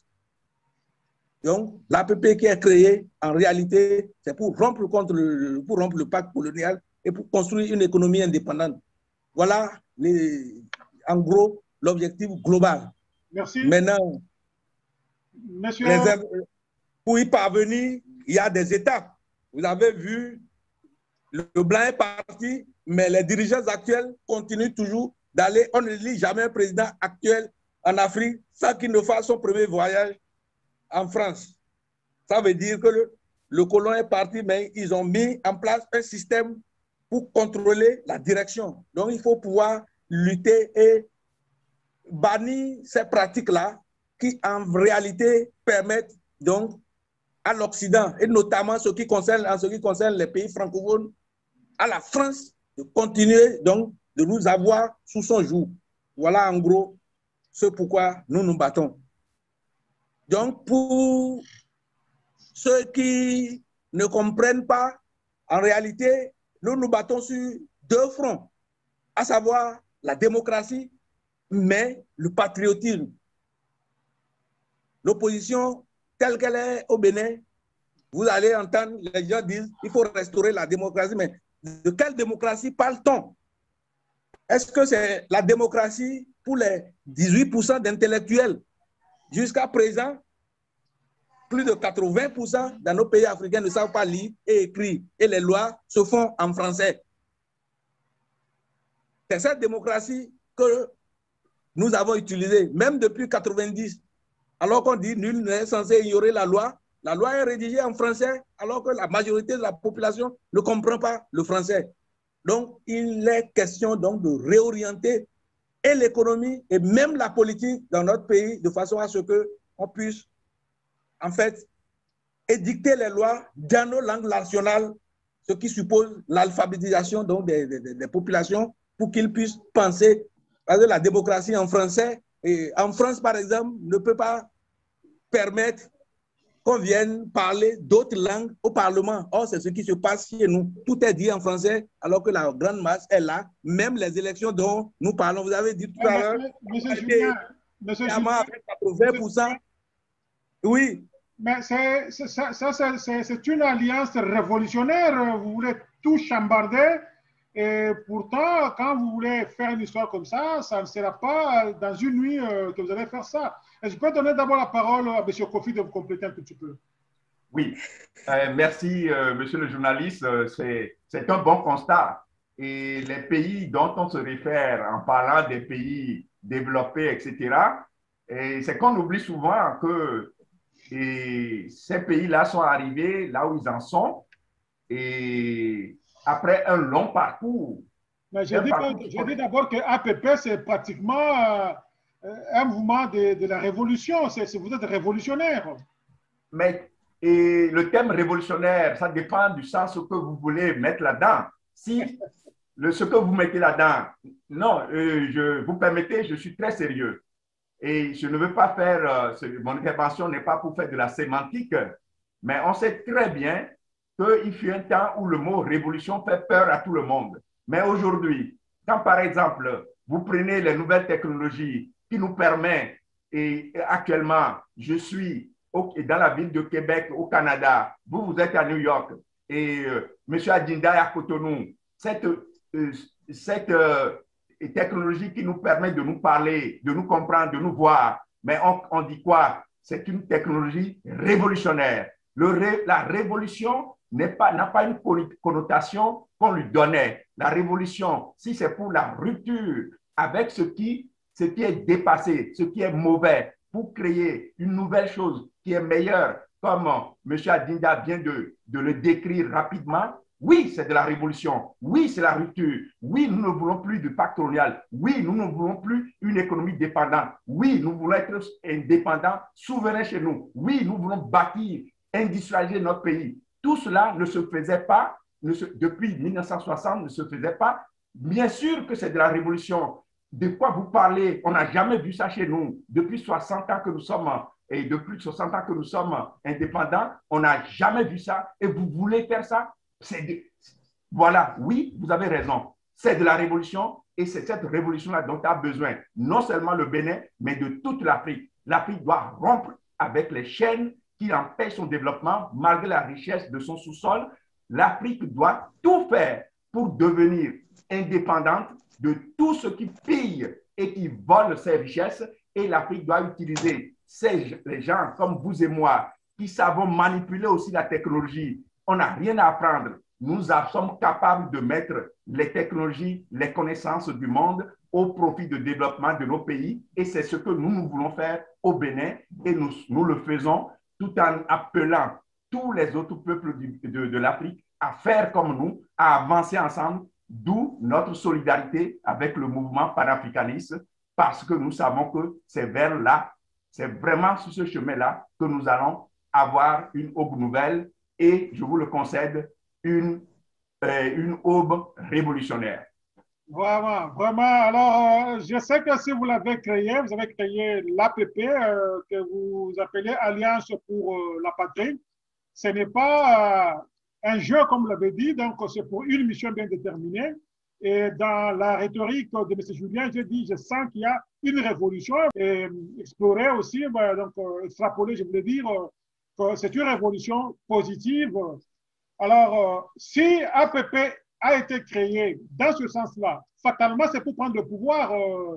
[SPEAKER 3] Donc, l'A P P qui est créé, en réalité, c'est pour rompre, contre le, pour rompre le pacte colonial et pour construire une économie indépendante. Voilà, les, en gros, l'objectif global.
[SPEAKER 1] Merci.
[SPEAKER 3] Maintenant,
[SPEAKER 1] Monsieur...
[SPEAKER 3] les, pour y parvenir, il y a des étapes. Vous avez vu, le, le blanc est parti, mais les dirigeants actuels continuent toujours d'aller. On ne lit jamais un président actuel en Afrique sans qu'il ne fasse son premier voyage en France. Ça veut dire que le, le colon est parti, mais ils ont mis en place un système pour contrôler la direction. Donc, il faut pouvoir lutter et bannir ces pratiques-là qui, en réalité, permettent donc à l'Occident, et notamment ce qui concerne, en ce qui concerne les pays francophones, à la France, de continuer donc de nous avoir sous son joug. Voilà en gros ce pourquoi nous nous battons. Donc pour ceux qui ne comprennent pas, en réalité, nous nous battons sur deux fronts, à savoir la démocratie, mais le patriotisme. L'opposition telle qu'elle est au Bénin, vous allez entendre les gens dire qu'il faut restaurer la démocratie, mais de quelle démocratie parle-t-on? Est-ce que c'est la démocratie pour les dix-huit pour cent d'intellectuels? Jusqu'à présent, plus de quatre-vingts pour cent dans nos pays africains ne savent pas lire et écrire, et les lois se font en français. C'est cette démocratie que nous avons utilisée, même depuis quatre-vingt-dix, alors qu'on dit nul n'est censé ignorer la loi. La loi est rédigée en français, alors que la majorité de la population ne comprend pas le français. Donc, il est question donc de réorienter et l'économie et même la politique dans notre pays de façon à ce qu'on puisse, en fait, édicter les lois dans nos langues nationales, ce qui suppose l'alphabétisation donc des, des, des populations pour qu'ils puissent penser. Parce que la démocratie en français, et en France par exemple, ne peut pas permettre qu'on vienne parler d'autres langues au Parlement. Or, c'est ce qui se passe chez nous. Tout est dit en français, alors que la grande masse est là. Même les élections dont nous parlons, vous avez dit tout à l'heure,
[SPEAKER 1] Monsieur Julien, Monsieur Julien,
[SPEAKER 3] avec quatre-vingts pour cent. Oui.
[SPEAKER 1] Mais c'est c'est une alliance révolutionnaire. Vous voulez tout chambarder. Et pourtant, quand vous voulez faire une histoire comme ça, ça ne sera pas dans une nuit euh, que vous allez faire ça. Et je peux donner d'abord la parole à M. Kofi de vous compléter un petit peu.
[SPEAKER 2] Oui, euh, merci, euh, monsieur le journaliste. C'est un bon constat. Et les pays dont on se réfère en parlant des pays développés, et cetera, c'est qu'on oublie souvent que et ces pays-là sont arrivés là où ils en sont. Et après un long parcours.
[SPEAKER 1] Mais j'ai dit d'abord que A P P, c'est pratiquement euh, un mouvement de, de la révolution. Vous êtes révolutionnaire.
[SPEAKER 2] Mais Et le thème révolutionnaire, ça dépend du sens que vous voulez mettre là-dedans. Si le, ce que vous mettez là-dedans, non, euh, je, vous permettez, je suis très sérieux. Et je ne veux pas faire, euh, mon intervention n'est pas pour faire de la sémantique, mais on sait très bien qu'il fut un temps où le mot révolution fait peur à tout le monde. Mais aujourd'hui, quand par exemple, vous prenez les nouvelles technologies qui nous permettent, et actuellement, je suis au, dans la ville de Québec, au Canada, vous, vous êtes à New York, et euh, M. Adinda est à Cotonou, cette, euh, cette euh, technologie qui nous permet de nous parler, de nous comprendre, de nous voir, mais on, on dit quoi? C'est une technologie révolutionnaire. Le ré, la révolution n'a pas, pas une connotation qu'on lui donnait. La révolution, si c'est pour la rupture avec ce qui, ce qui est dépassé, ce qui est mauvais, pour créer une nouvelle chose qui est meilleure, comme M. Adinda vient de, de le décrire rapidement, oui, c'est de la révolution. Oui, c'est la rupture. Oui, nous ne voulons plus du pacte colonial. Oui, nous ne voulons plus une économie dépendante. Oui, nous voulons être indépendants, souverains chez nous. Oui, nous voulons bâtir, industrialiser notre pays. Tout cela ne se faisait pas, ne se, depuis mille neuf cent soixante, ne se faisait pas. Bien sûr que c'est de la révolution. De quoi vous parlez? On n'a jamais vu ça chez nous. Depuis soixante ans que nous sommes, et depuis soixante ans que nous sommes indépendants, on n'a jamais vu ça. Et vous voulez faire ça? De, voilà, oui, vous avez raison. C'est de la révolution et c'est cette révolution-là dont a besoin non seulement le Bénin, mais de toute l'Afrique. L'Afrique doit rompre avec les chaînes qui empêchent son développement malgré la richesse de son sous-sol. L'Afrique doit tout faire pour devenir indépendante de tout ce qui pille et qui vole ses richesses. Et l'Afrique doit utiliser ces, les gens comme vous et moi qui savons manipuler aussi la technologie. On n'a rien à apprendre. Nous sommes capables de mettre les technologies, les connaissances du monde au profit du développement de nos pays. Et c'est ce que nous, nous voulons faire au Bénin. Et nous, nous le faisons tout en appelant tous les autres peuples du, de, de l'Afrique à faire comme nous, à avancer ensemble, d'où notre solidarité avec le mouvement panafricaniste, parce que nous savons que c'est vers là, c'est vraiment sur ce chemin-là que nous allons avoir une aube nouvelle et, je vous le concède, une, euh, une aube révolutionnaire.
[SPEAKER 1] Vraiment, vraiment. Alors, euh, je sais que si vous l'avez créé, vous avez créé l'A P P euh, que vous appelez Alliance pour euh, la patrie. Ce n'est pas euh, un jeu, comme vous l'avez dit, donc c'est pour une mission bien déterminée. Et dans la rhétorique de M. Julien, je dis, je sens qu'il y a une révolution. Et explorer aussi, bah, donc euh, extrapoler, je voulais dire, euh, que c'est une révolution positive. Alors, euh, si A P P a été créé dans ce sens-là, fatalement, c'est pour prendre le pouvoir euh,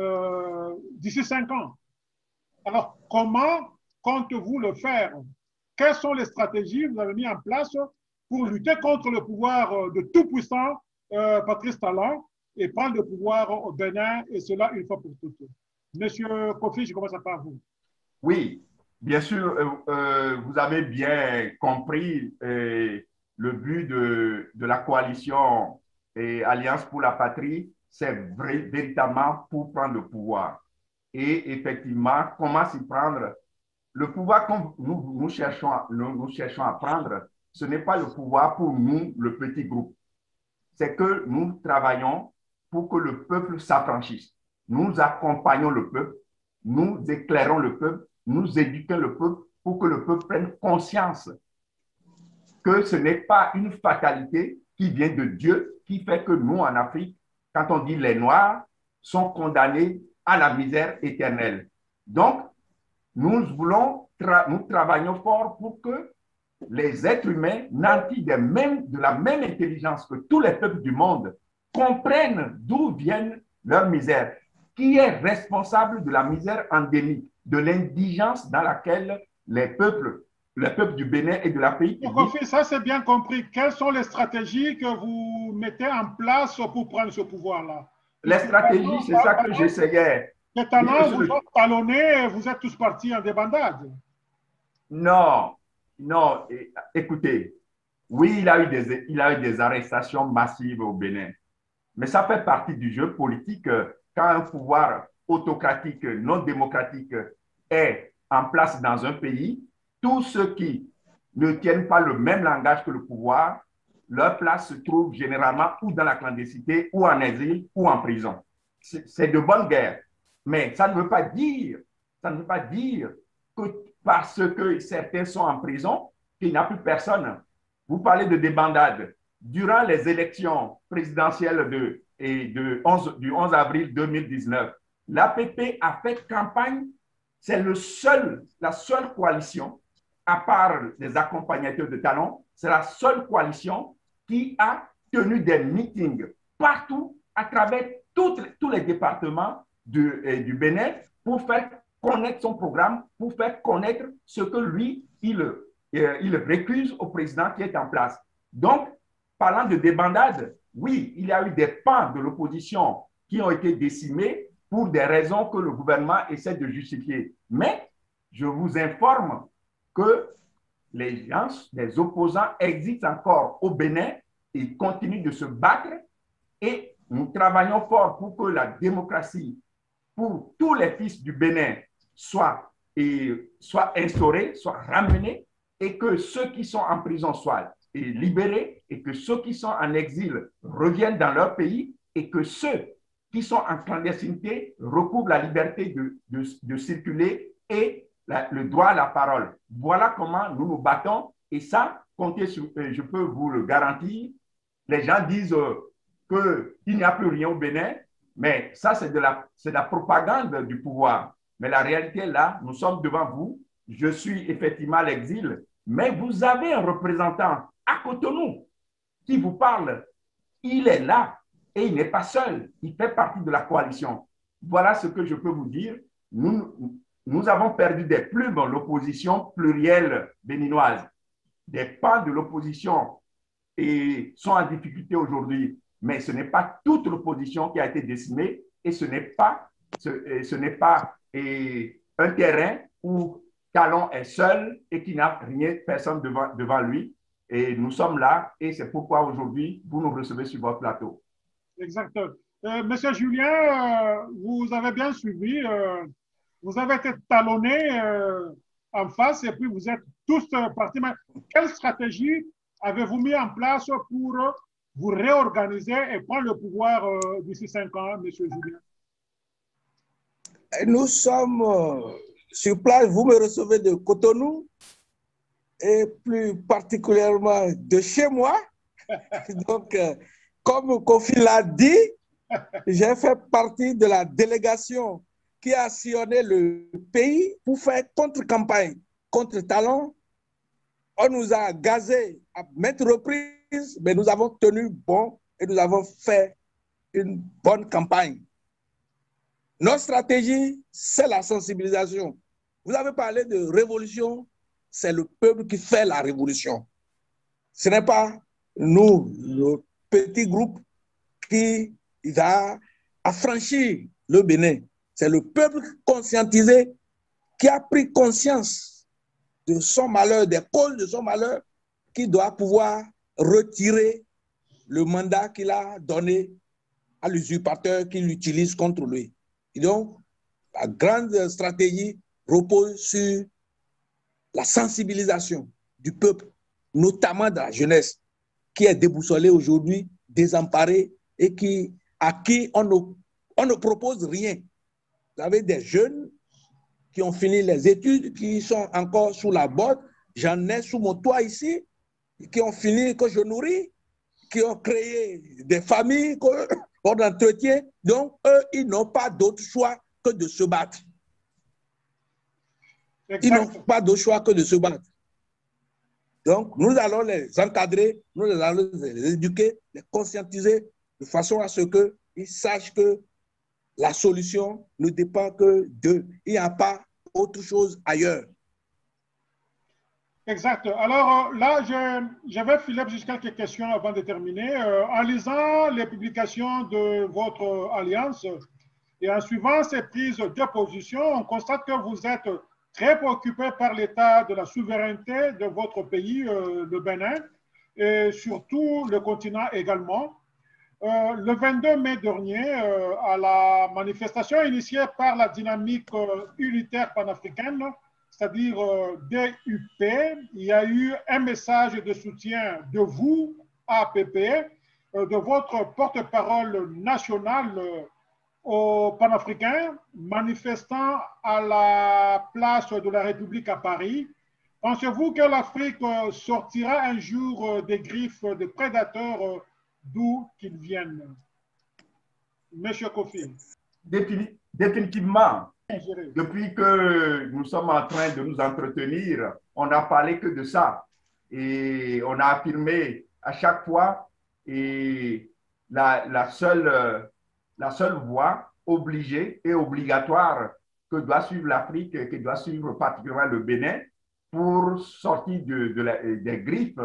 [SPEAKER 1] euh, d'ici cinq ans. Alors, comment comptez-vous le faire? Quelles sont les stratégies que vous avez mises en place pour lutter contre le pouvoir de tout-puissant euh, Patrice Talon et prendre le pouvoir au Bénin, et cela une fois pour toutes? Monsieur Kofi, je commence par vous.
[SPEAKER 2] Oui, bien sûr, euh, euh, vous avez bien compris euh, le but de, de la coalition et Alliance pour la patrie, c'est vrai, véritablement pour prendre le pouvoir. Et effectivement, comment s'y prendre? Le pouvoir que nous, nous, cherchons, nous, nous cherchons à prendre, ce n'est pas le pouvoir pour nous, le petit groupe. C'est que nous travaillons pour que le peuple s'affranchisse. Nous accompagnons le peuple, nous éclairons le peuple, nous éduquons le peuple pour que le peuple prenne conscience que ce n'est pas une fatalité qui vient de Dieu qui fait que nous, en Afrique, quand on dit les Noirs, sont condamnés à la misère éternelle. Donc, nous voulons, tra nous travaillons fort pour que les êtres humains, nantis de, même, de la même intelligence que tous les peuples du monde, comprennent d'où viennent leurs misères, qui est responsable de la misère endémique, de l'indigence dans laquelle les peuples, les peuples du Bénin et de l'Afrique.
[SPEAKER 1] Ça, c'est bien compris. Quelles sont les stratégies que vous mettez en place pour prendre ce pouvoir-là?
[SPEAKER 2] Les stratégies, c'est ça que j'essayais.
[SPEAKER 1] Les talents, vous êtes talonnés, vous êtes tous partis en débandade.
[SPEAKER 2] Non, non, écoutez, oui, il a eu des, il a eu des arrestations massives au Bénin, mais ça fait partie du jeu politique. Quand un pouvoir autocratique, non démocratique est en place dans un pays, tous ceux qui ne tiennent pas le même langage que le pouvoir, leur place se trouve généralement ou dans la clandestinité, ou en exil, ou en prison. C'est de bonne guerre. Mais ça ne veut pas dire, ça ne veut pas dire que parce que certains sont en prison, qu'il n'y a plus personne. Vous parlez de débandade. Durant les élections présidentielles de, et de onze, du onze avril deux mille dix-neuf, l'A P P a fait campagne. C'est le seul, la seule coalition, à part les accompagnateurs de talons, c'est la seule coalition qui a tenu des meetings partout, à travers toutes, tous les départements du, eh, du Bénin, pour faire connaître son programme, pour faire connaître ce que lui, il, euh, il récuse au président qui est en place. Donc, parlant de débandade, oui, il y a eu des pans de l'opposition qui ont été décimés pour des raisons que le gouvernement essaie de justifier. Mais je vous informe que les gens, les opposants existent encore au Bénin, ils continuent de se battre et nous travaillons fort pour que la démocratie pour tous les fils du Bénin soit, et, soit instaurée, soit ramenée et que ceux qui sont en prison soient et libérés et que ceux qui sont en exil reviennent dans leur pays et que ceux qui sont en clandestinité recouvrent la liberté de, de, de circuler et la, le droit à la parole. Voilà comment nous nous battons et ça, comptez sur, je peux vous le garantir. Les gens disent euh, qu'il n'y a plus rien au Bénin, mais ça, c'est de, la, de la propagande du pouvoir. Mais la réalité, là, nous sommes devant vous. Je suis effectivement à l'exil, mais vous avez un représentant à Cotonou qui vous parle. Il est là et il n'est pas seul. Il fait partie de la coalition. Voilà ce que je peux vous dire. Nous, nous avons perdu des plumes, l'opposition plurielle béninoise. Des pans de l'opposition et sont en difficulté aujourd'hui. Mais ce n'est pas toute l'opposition qui a été décimée et ce n'est pas, ce, ce n'est pas et, un terrain où Talon est seul et qui n'a rien, personne devant, devant lui. Et nous sommes là et c'est pourquoi aujourd'hui, vous nous recevez sur votre plateau.
[SPEAKER 1] Exactement. Euh, Monsieur Julien, euh, vous avez bien suivi, euh, vous avez été talonné euh, en face et puis vous êtes tous euh, partis. Mais quelle stratégie avez-vous mis en place pour vous réorganiser et prendre le pouvoir euh, d'ici cinq ans, Monsieur Julien?
[SPEAKER 3] Nous sommes euh, sur place, vous me recevez de Cotonou et plus particulièrement de chez moi. Donc, euh, comme Kofi l'a dit, j'ai fait partie de la délégation qui a sillonné le pays pour faire contre-campagne contre Talon. On nous a gazés à maintes reprises, mais nous avons tenu bon et nous avons fait une bonne campagne. Notre stratégie, c'est la sensibilisation. Vous avez parlé de révolution, c'est le peuple qui fait la révolution. Ce n'est pas nous, le petit groupe qui va affranchir le Bénin. C'est le peuple conscientisé qui a pris conscience de son malheur, des causes de son malheur, qui doit pouvoir retirer le mandat qu'il a donné à l'usurpateur qui l'utilise contre lui. Et donc, la grande stratégie repose sur la sensibilisation du peuple, notamment de la jeunesse, qui est déboussolée aujourd'hui, désemparée et qui, à qui on ne, on ne propose rien. Vous avez des jeunes qui ont fini les études, qui sont encore sous la botte. J'en ai sous mon toit ici, qui ont fini, que je nourris, qui ont créé des familles qu'on entretient. Donc, eux, ils n'ont pas d'autre choix que de se battre. Ils n'ont pas d'autre choix que de se battre. Donc, nous allons les encadrer, nous allons les éduquer, les conscientiser de façon à ce qu'ils sachent que la solution ne dépend que d'eux. Il n'y a pas autre chose ailleurs.
[SPEAKER 1] Exact. Alors là, je, je vais filer juste quelques questions avant de terminer. Euh, en lisant les publications de votre alliance et en suivant ces prises de position, on constate que vous êtes très préoccupé par l'état de la souveraineté de votre pays, euh, le Bénin, et surtout le continent également. Euh, le vingt-deux mai dernier, euh, à la manifestation initiée par la dynamique euh, unitaire panafricaine, c'est-à-dire euh, D U P, il y a eu un message de soutien de vous, A P P, euh, de votre porte-parole national euh, aux panafricains, manifestant à la place de la République à Paris. Pensez-vous que l'Afrique euh, sortira un jour euh, des griffes des prédateurs euh, d'où qu'ils viennent? Monsieur Kofi.
[SPEAKER 2] Définitivement. Depuis que nous sommes en train de nous entretenir, on n'a parlé que de ça. Et on a affirmé à chaque fois et la, la, seule, la seule voie obligée et obligatoire que doit suivre l'Afrique, que doit suivre particulièrement le Bénin, pour sortir de, de la, des griffes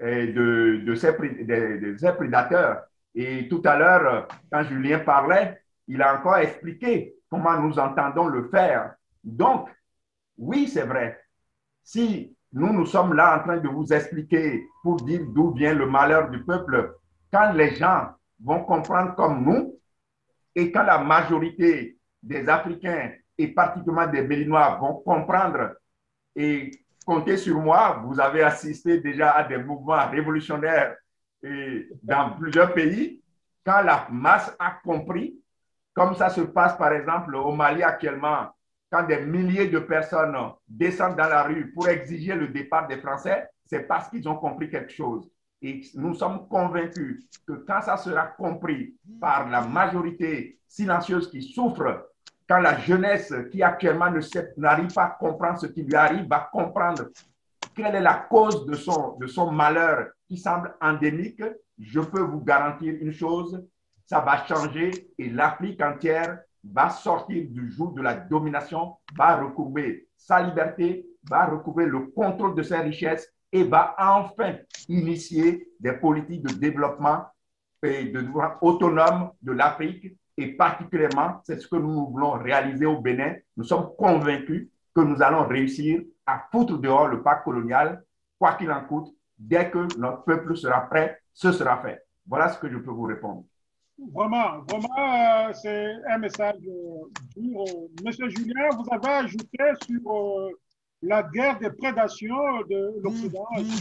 [SPEAKER 2] de, de, ces, de, de ces prédateurs. Et tout à l'heure, quand Julien parlait, il a encore expliqué comment nous entendons le faire. Donc, oui, c'est vrai. Si nous, nous sommes là en train de vous expliquer pour dire d'où vient le malheur du peuple, quand les gens vont comprendre comme nous, et quand la majorité des Africains et particulièrement des Béninois vont comprendre et compter sur moi, vous avez assisté déjà à des mouvements révolutionnaires et dans plusieurs pays, quand la masse a compris, comme ça se passe par exemple au Mali actuellement, quand des milliers de personnes descendent dans la rue pour exiger le départ des Français, c'est parce qu'ils ont compris quelque chose. Et nous sommes convaincus que quand ça sera compris par la majorité silencieuse qui souffre, quand la jeunesse qui actuellement n'arrive pas à comprendre ce qui lui arrive, va comprendre quelle est la cause de son, de son malheur qui semble endémique, je peux vous garantir une chose, ça va changer et l'Afrique entière va sortir du joug de la domination, va recouvrer sa liberté, va recouvrer le contrôle de ses richesses et va enfin initier des politiques de développement et de développement autonome de l'Afrique. Et particulièrement, c'est ce que nous voulons réaliser au Bénin. Nous sommes convaincus que nous allons réussir à foutre dehors le pacte colonial, quoi qu'il en coûte. Dès que notre peuple sera prêt, ce sera fait. Voilà ce que je peux vous répondre.
[SPEAKER 1] Vraiment, vraiment, euh, c'est un message euh, dur. Monsieur Julien, vous avez ajouté sur euh, la guerre des prédations de l'Occident.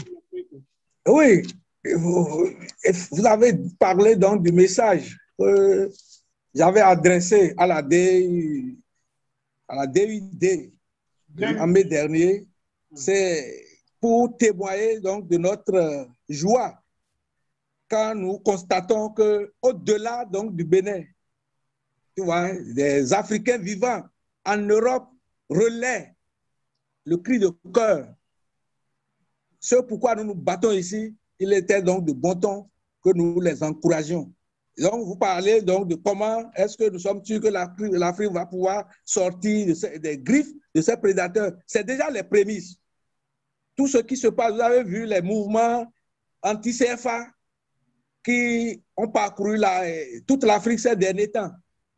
[SPEAKER 3] Oui, vous, vous avez parlé donc du message que j'avais adressé à la D, à la D U D en mai dernier. C'est pour témoigner donc de notre joie quand nous constatons qu'au-delà donc du Bénin, tu vois, des Africains vivant en Europe relaient le cri de cœur. Ce pourquoi nous nous battons ici, il était donc de bon ton que nous les encourageons. Donc, vous parlez donc de comment est-ce que nous sommes sûrs que l'Afrique va pouvoir sortir de ces, des griffes de ces prédateurs. C'est déjà les prémices. Tout ce qui se passe, vous avez vu les mouvements anti-C F A qui ont parcouru la, toute l'Afrique ces derniers temps.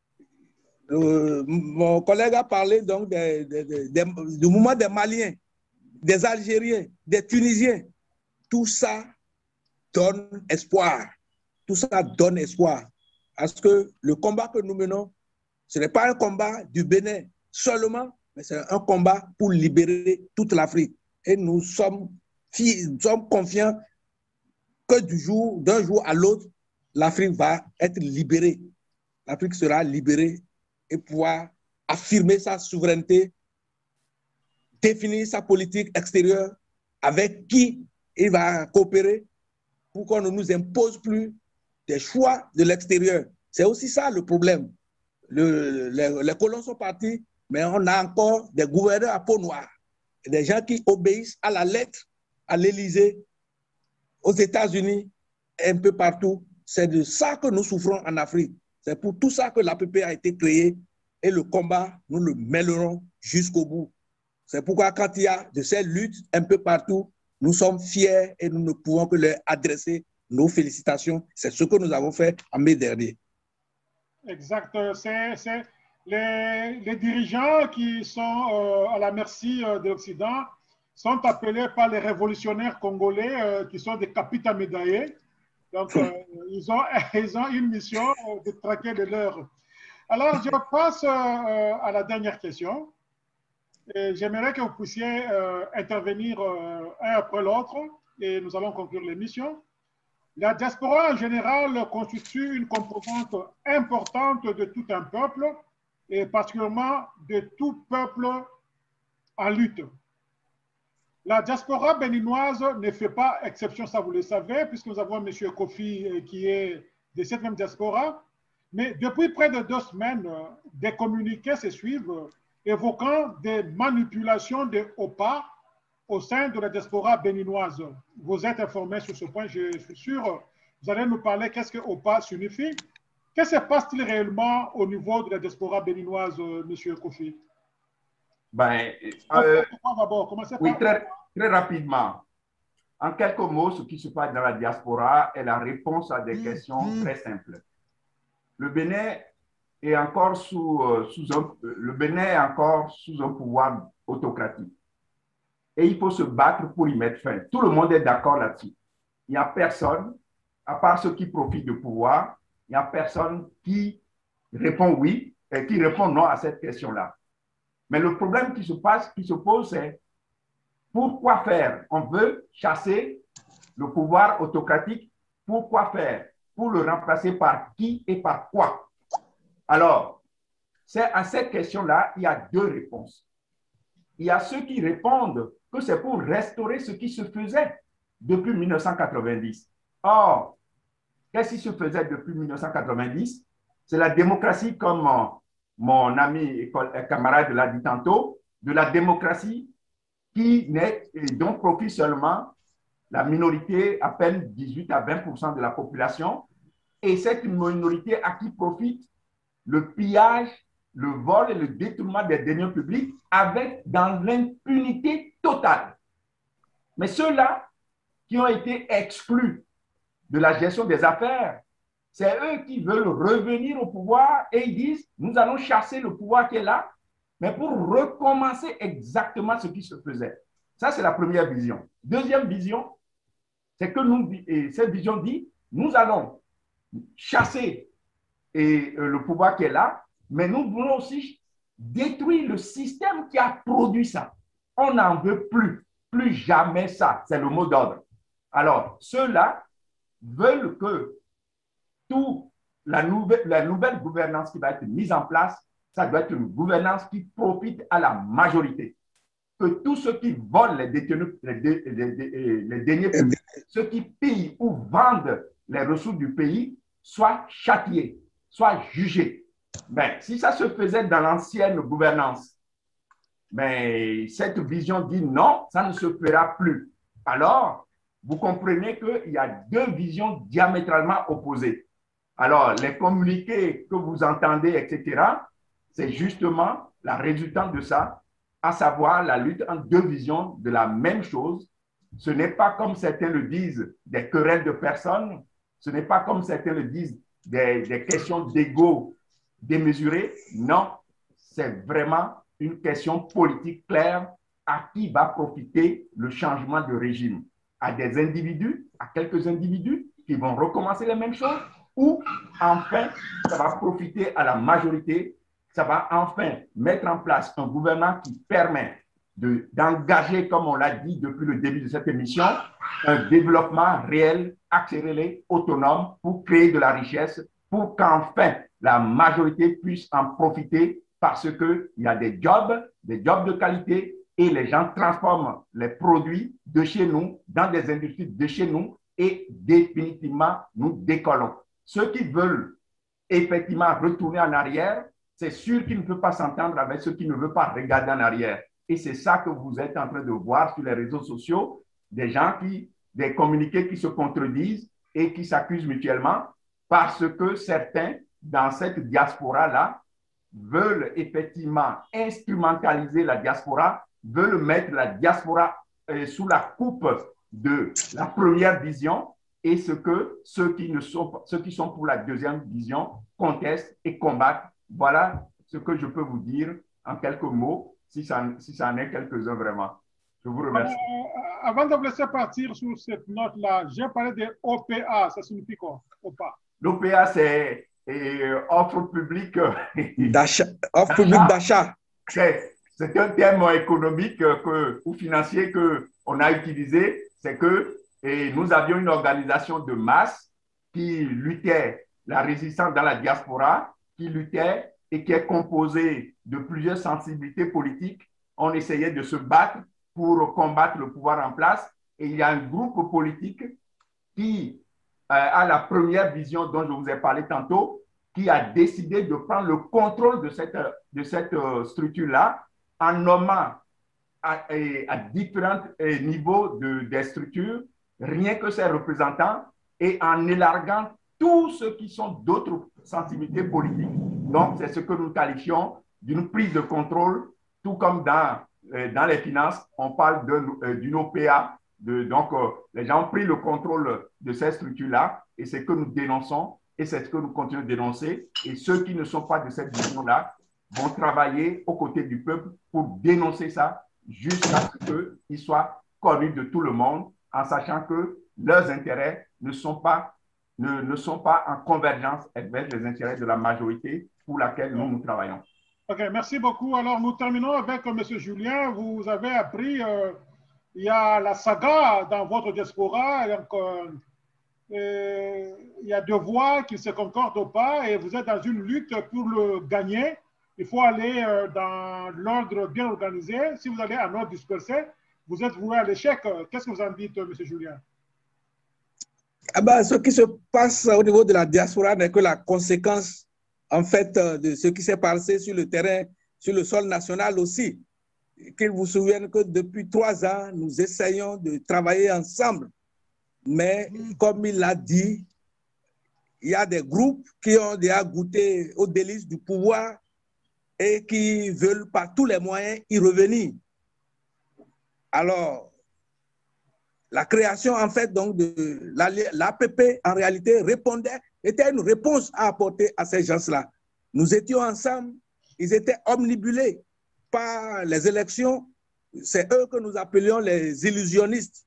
[SPEAKER 3] Euh, mon collègue a parlé donc des, des, des, des, du mouvement des Maliens, des Algériens, des Tunisiens. Tout ça donne espoir. Tout ça donne espoir. Parce que le combat que nous menons, ce n'est pas un combat du Bénin seulement, mais c'est un combat pour libérer toute l'Afrique. Et nous sommes, nous sommes confiants que du jour, d'un jour à l'autre, l'Afrique va être libérée. L'Afrique sera libérée et pouvoir affirmer sa souveraineté, définir sa politique extérieure, avec qui il va coopérer pour qu'on ne nous impose plus des choix de l'extérieur. C'est aussi ça le problème. Le, les, les colons sont partis, mais on a encore des gouverneurs à peau noire, des gens qui obéissent à la lettre à l'Élysée, aux États-Unis, un peu partout. C'est de ça que nous souffrons en Afrique. C'est pour tout ça que l'A P P a été créée et le combat, nous le mènerons jusqu'au bout. C'est pourquoi quand il y a de ces luttes un peu partout, nous sommes fiers et nous ne pouvons que leur adresser nos félicitations. C'est ce que nous avons fait en mai dernier.
[SPEAKER 1] Exact. C'est les, les dirigeants qui sont euh, à la merci euh, de l'Occident sont appelés par les révolutionnaires congolais euh, qui sont des capitaines médaillés. Donc, euh, ils, ont, ils ont une mission euh, de traquer de l'heure. Alors, je passe euh, à la dernière question. J'aimerais que vous puissiez euh, intervenir euh, un après l'autre et nous allons conclure l'émission. La diaspora en général constitue une composante importante de tout un peuple et particulièrement de tout peuple en lutte. La diaspora béninoise ne fait pas exception, ça vous le savez, puisque nous avons M. Kofi qui est de cette même diaspora. Mais depuis près de deux semaines, des communiqués se suivent évoquant des manipulations de O P A au sein de la diaspora béninoise. Vous êtes informé sur ce point, je suis sûr. Vous allez nous parler qu'est-ce que O P A signifie. Qu'est-ce qui se passe-t-il réellement au niveau de la diaspora béninoise, M. Kofi?
[SPEAKER 2] Ben, euh, oui,
[SPEAKER 1] par...
[SPEAKER 2] très, très rapidement. En quelques mots, ce qui se passe dans la diaspora est la réponse à des mmh, questions mmh. très simples. Le Bénin est encore sous, euh, sous un, le Bénin est encore sous un pouvoir autocratique. Et il faut se battre pour y mettre fin. Tout le monde est d'accord là-dessus. Il n'y a personne, à part ceux qui profitent du pouvoir, il n'y a personne qui répond oui et qui répond non à cette question-là. Mais le problème qui se passe, qui se pose, c'est pourquoi faire? On veut chasser le pouvoir autocratique. Pourquoi faire? Pour le remplacer par qui et par quoi? Alors, c'est à cette question-là, il y a deux réponses. Il y a ceux qui répondent que c'est pour restaurer ce qui se faisait depuis mille neuf cent quatre-vingt-dix. Or, qu'est-ce qui se faisait depuis mille neuf cent quatre-vingt-dix? C'est la démocratie, comme mon, mon ami et camarade l'a dit tantôt, de la démocratie qui n'est et dont profite seulement la minorité, à peine dix-huit à vingt pour cent de la population, et cette minorité à qui profite le pillage, le vol et le détournement des deniers publics avec dans l'impunité totale. Mais ceux-là qui ont été exclus de la gestion des affaires, c'est eux qui veulent revenir au pouvoir et ils disent, nous allons chasser le pouvoir qui est là, mais pour recommencer exactement ce qui se faisait. Ça, c'est la première vision. Deuxième vision, c'est que nous, et cette vision dit, nous allons chasser et, euh, le pouvoir qui est là, mais nous voulons aussi détruire le système qui a produit ça. On n'en veut plus, plus jamais ça. C'est le mot d'ordre. Alors, ceux-là veulent que toute la nouvelle, la nouvelle gouvernance qui va être mise en place, ça doit être une gouvernance qui profite à la majorité. Que tous ceux qui volent les détenus, les, les, les, les deniers publics, ceux qui pillent ou vendent les ressources du pays, soient châtiés, soient jugés. Mais si ça se faisait dans l'ancienne gouvernance, mais cette vision dit non, ça ne se fera plus. Alors, vous comprenez qu'il y a deux visions diamétralement opposées. Alors, les communiqués que vous entendez, et cetera, c'est justement la résultante de ça, à savoir la lutte entre deux visions de la même chose. Ce n'est pas comme certains le disent, des querelles de personnes, ce n'est pas comme certains le disent, des, des questions d'ego démesurées. Non, c'est vraiment une question politique claire à qui va profiter le changement de régime. À des individus, à quelques individus qui vont recommencer les mêmes choses, ou enfin, ça va profiter à la majorité, ça va enfin mettre en place un gouvernement qui permet d'engager, comme on l'a dit depuis le début de cette émission, un développement réel, accéléré, autonome pour créer de la richesse, pour qu'enfin la majorité puisse en profiter parce qu'il y a des jobs, des jobs de qualité et les gens transforment les produits de chez nous dans des industries de chez nous et définitivement nous décollons. Ceux qui veulent effectivement retourner en arrière, c'est sûr qu'ils ne peuvent pas s'entendre avec ceux qui ne veulent pas regarder en arrière. Et c'est ça que vous êtes en train de voir sur les réseaux sociaux, des gens qui, des communiqués qui se contredisent et qui s'accusent mutuellement parce que certains, dans cette diaspora-là, veulent effectivement instrumentaliser la diaspora, veulent mettre la diaspora euh, sous la coupe de la première vision et ce que ceux qui, ne sont, ceux qui sont pour la deuxième vision contestent et combattent. Voilà ce que je peux vous dire en quelques mots, si ça, si ça en est quelques-uns vraiment. Je vous remercie.
[SPEAKER 1] Euh, avant de vous laisser partir sur cette note-là, j'ai parlé de O P A. Ça signifie quoi, O P A?
[SPEAKER 2] L'O P A, c'est offre publique
[SPEAKER 3] d'achat. Offre publique d'achat.
[SPEAKER 2] C'est c'est un terme économique que, ou financier qu'on a utilisé, c'est que et nous avions une organisation de masse qui luttait, la résistance dans la diaspora, qui luttait et qui est composée de plusieurs sensibilités politiques. On essayait de se battre pour combattre le pouvoir en place. Et il y a un groupe politique qui euh, a la première vision dont je vous ai parlé tantôt, qui a décidé de prendre le contrôle de cette, de cette euh, structure-là en nommant à, à différents euh, niveaux de, des structures, rien que ses représentants, et en élargant tous ceux qui sont d'autres sensibilités politiques. Donc, c'est ce que nous qualifions d'une prise de contrôle, tout comme dans, euh, dans les finances, on parle d'une O P A. De, donc, euh, les gens ont pris le contrôle de ces structures-là, et c'est ce que nous dénonçons, et c'est ce que nous continuons de dénoncer. Et ceux qui ne sont pas de cette vision-là vont travailler aux côtés du peuple pour dénoncer ça, jusqu'à ce qu'ils soient connus de tout le monde, en sachant que leurs intérêts ne sont pas, ne, ne sont pas en convergence avec les intérêts de la majorité pour laquelle nous, nous travaillons.
[SPEAKER 1] OK, merci beaucoup. Alors, nous terminons avec euh, M. Julien. Vous avez appris, euh, il y a la saga dans votre diaspora. Donc, euh, euh, il y a deux voix qui ne se concordent pas et vous êtes dans une lutte pour le gagner. Il faut aller euh, dans l'ordre bien organisé. Si vous allez en ordre dispersé, vous êtes voué à l'échec. Qu'est-ce que vous en dites, M. Julien?
[SPEAKER 3] Ah ben, ce qui se passe au niveau de la diaspora n'est que la conséquence, en fait, de ce qui s'est passé sur le terrain, sur le sol national aussi. Qu'il vous souvienne que depuis trois ans, nous essayons de travailler ensemble. Mais comme il l'a dit, il y a des groupes qui ont déjà goûté aux délices du pouvoir et qui veulent par tous les moyens y revenir. Alors, la création, en fait, donc, de l'A P P, en réalité, répondait, était une réponse à apporter à ces gens-là. Nous étions ensemble, ils étaient omnibulés par les élections. C'est eux que nous appelions les illusionnistes.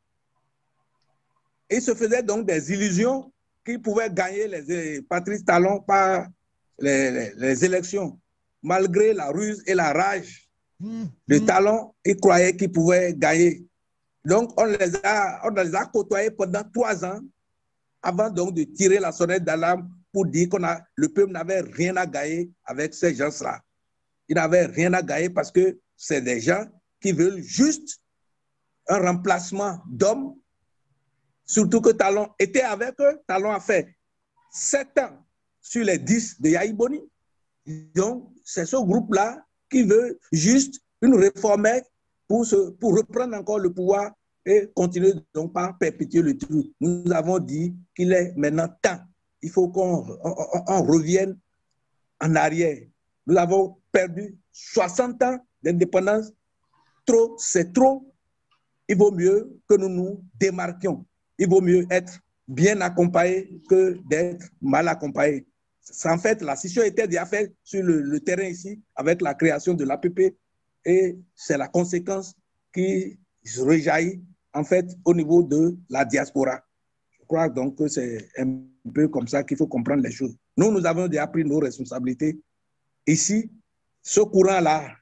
[SPEAKER 3] Ils se faisaient donc des illusions qu'ils pouvaient gagner les Patrice Talon par les, les, les élections. Malgré la ruse et la rage de Talon, ils croyaient qu'ils pouvaient gagner. Donc, on les a, on les a côtoyés pendant trois ans avant donc de tirer la sonnette d'alarme pour dire que le peuple n'avait rien à gagner avec ces gens-là. Ils n'avaient rien à gagner parce que c'est des gens qui veulent juste un remplacement d'hommes, surtout que Talon était avec eux. Talon a fait sept ans sur les dix de Yahi Boni. Donc, c'est ce groupe-là qui veut juste une réformette pour, se, pour reprendre encore le pouvoir et continuer donc par perpétuer le truc. Nous avons dit qu'il est maintenant temps. Il faut qu'on on, on revienne en arrière. Nous avons perdu soixante ans d'indépendance. Trop, c'est trop. Il vaut mieux que nous nous démarquions. Il vaut mieux être bien accompagné que d'être mal accompagné. En fait, la scission était déjà faite sur le, le terrain ici avec la création de l'A P P et c'est la conséquence qui rejaillit en fait au niveau de la diaspora. Je crois donc que c'est un peu comme ça qu'il faut comprendre les choses. Nous, nous avons déjà pris nos responsabilités. Ici, ce courant-là,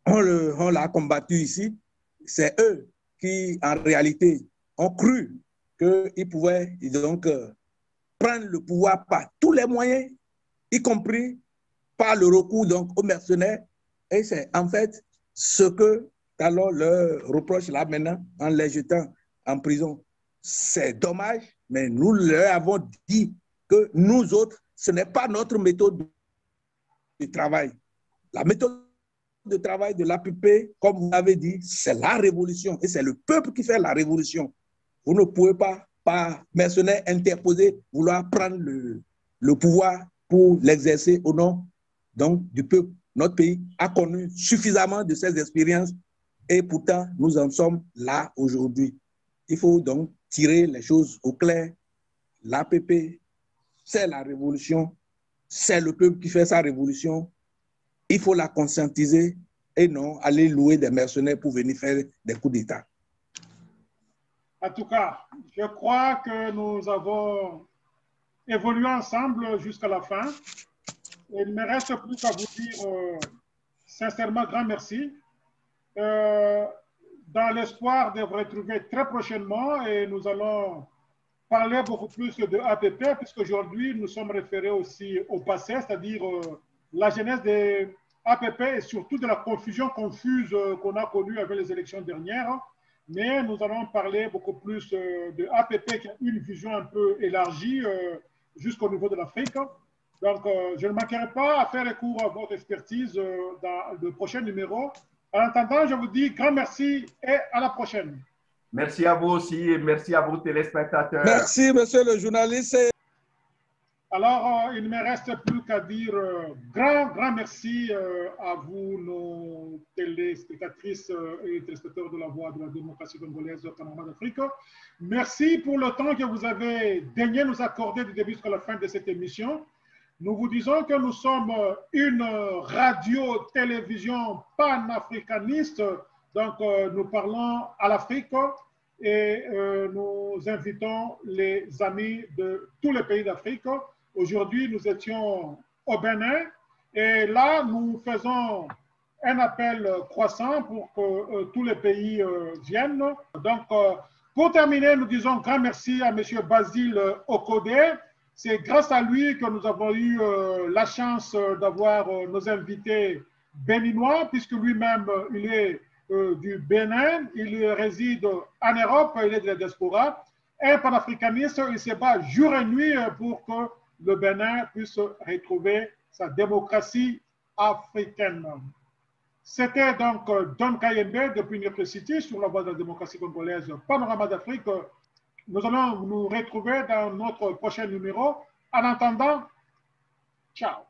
[SPEAKER 3] on l'a combattu ici. C'est eux qui, en réalité, ont cru qu'ils pouvaient donc euh, prendre le pouvoir par tous les moyens, y compris par le recours donc, aux mercenaires. Et c'est en fait ce que Talon leur reproche là maintenant en les jetant en prison. C'est dommage, mais nous leur avons dit que nous autres, ce n'est pas notre méthode de travail. La méthode de travail de l'A P P, comme vous l'avez dit, c'est la révolution. Et c'est le peuple qui fait la révolution. Vous ne pouvez pas, par mercenaires interposés, vouloir prendre le, le pouvoir pour l'exercer au nom donc, du peuple. Notre pays a connu suffisamment de ces expériences et pourtant, nous en sommes là aujourd'hui. Il faut donc tirer les choses au clair. L'A P P, c'est la révolution. C'est le peuple qui fait sa révolution. Il faut la conscientiser et non aller louer des mercenaires pour venir faire des coups d'État.
[SPEAKER 1] En tout cas, je crois que nous avons évolué ensemble jusqu'à la fin. Et il ne me reste plus qu'à vous dire euh, sincèrement grand merci euh, dans l'espoir de vous retrouver très prochainement et nous allons parler beaucoup plus de A P P puisqu'aujourd'hui nous sommes référés aussi au passé, c'est-à-dire euh, la genèse des A P P et surtout de la confusion confuse euh, qu'on a connue avec les élections dernières. Mais nous allons parler beaucoup plus euh, de A P P qui a une vision un peu élargie euh, jusqu'au niveau de l'Afrique. Donc, euh, je ne manquerai pas à faire recours à votre expertise euh, dans le prochain numéro. En attendant, je vous dis grand merci et à la prochaine.
[SPEAKER 2] Merci à vous aussi et merci à vous téléspectateurs.
[SPEAKER 3] Merci, monsieur le journaliste.
[SPEAKER 1] Alors, euh, il ne me reste plus qu'à dire euh, grand, grand merci euh, à vous, nos téléspectatrices euh, et téléspectateurs de la Voix de la démocratie congolaise au Panorama d'Afrique. Merci pour le temps que vous avez daigné nous accorder du début jusqu'à la fin de cette émission. Nous vous disons que nous sommes une radio-télévision panafricaniste, donc euh, nous parlons à l'Afrique et euh, nous invitons les amis de tous les pays d'Afrique. Aujourd'hui, nous étions au Bénin et là, nous faisons un appel croissant pour que euh, tous les pays euh, viennent. Donc, euh, pour terminer, nous disons grand merci à M. Basile Okodé. C'est grâce à lui que nous avons eu euh, la chance d'avoir euh, nos invités béninois, puisque lui-même, il est euh, du Bénin, il réside en Europe, il est de la diaspora. Un panafricaniste, il se bat jour et nuit pour que le Bénin puisse retrouver sa démocratie africaine. C'était donc Don Kayembe depuis New City sur la voie de la démocratie congolaise, Panorama d'Afrique. Nous allons nous retrouver dans notre prochain numéro. En attendant, ciao.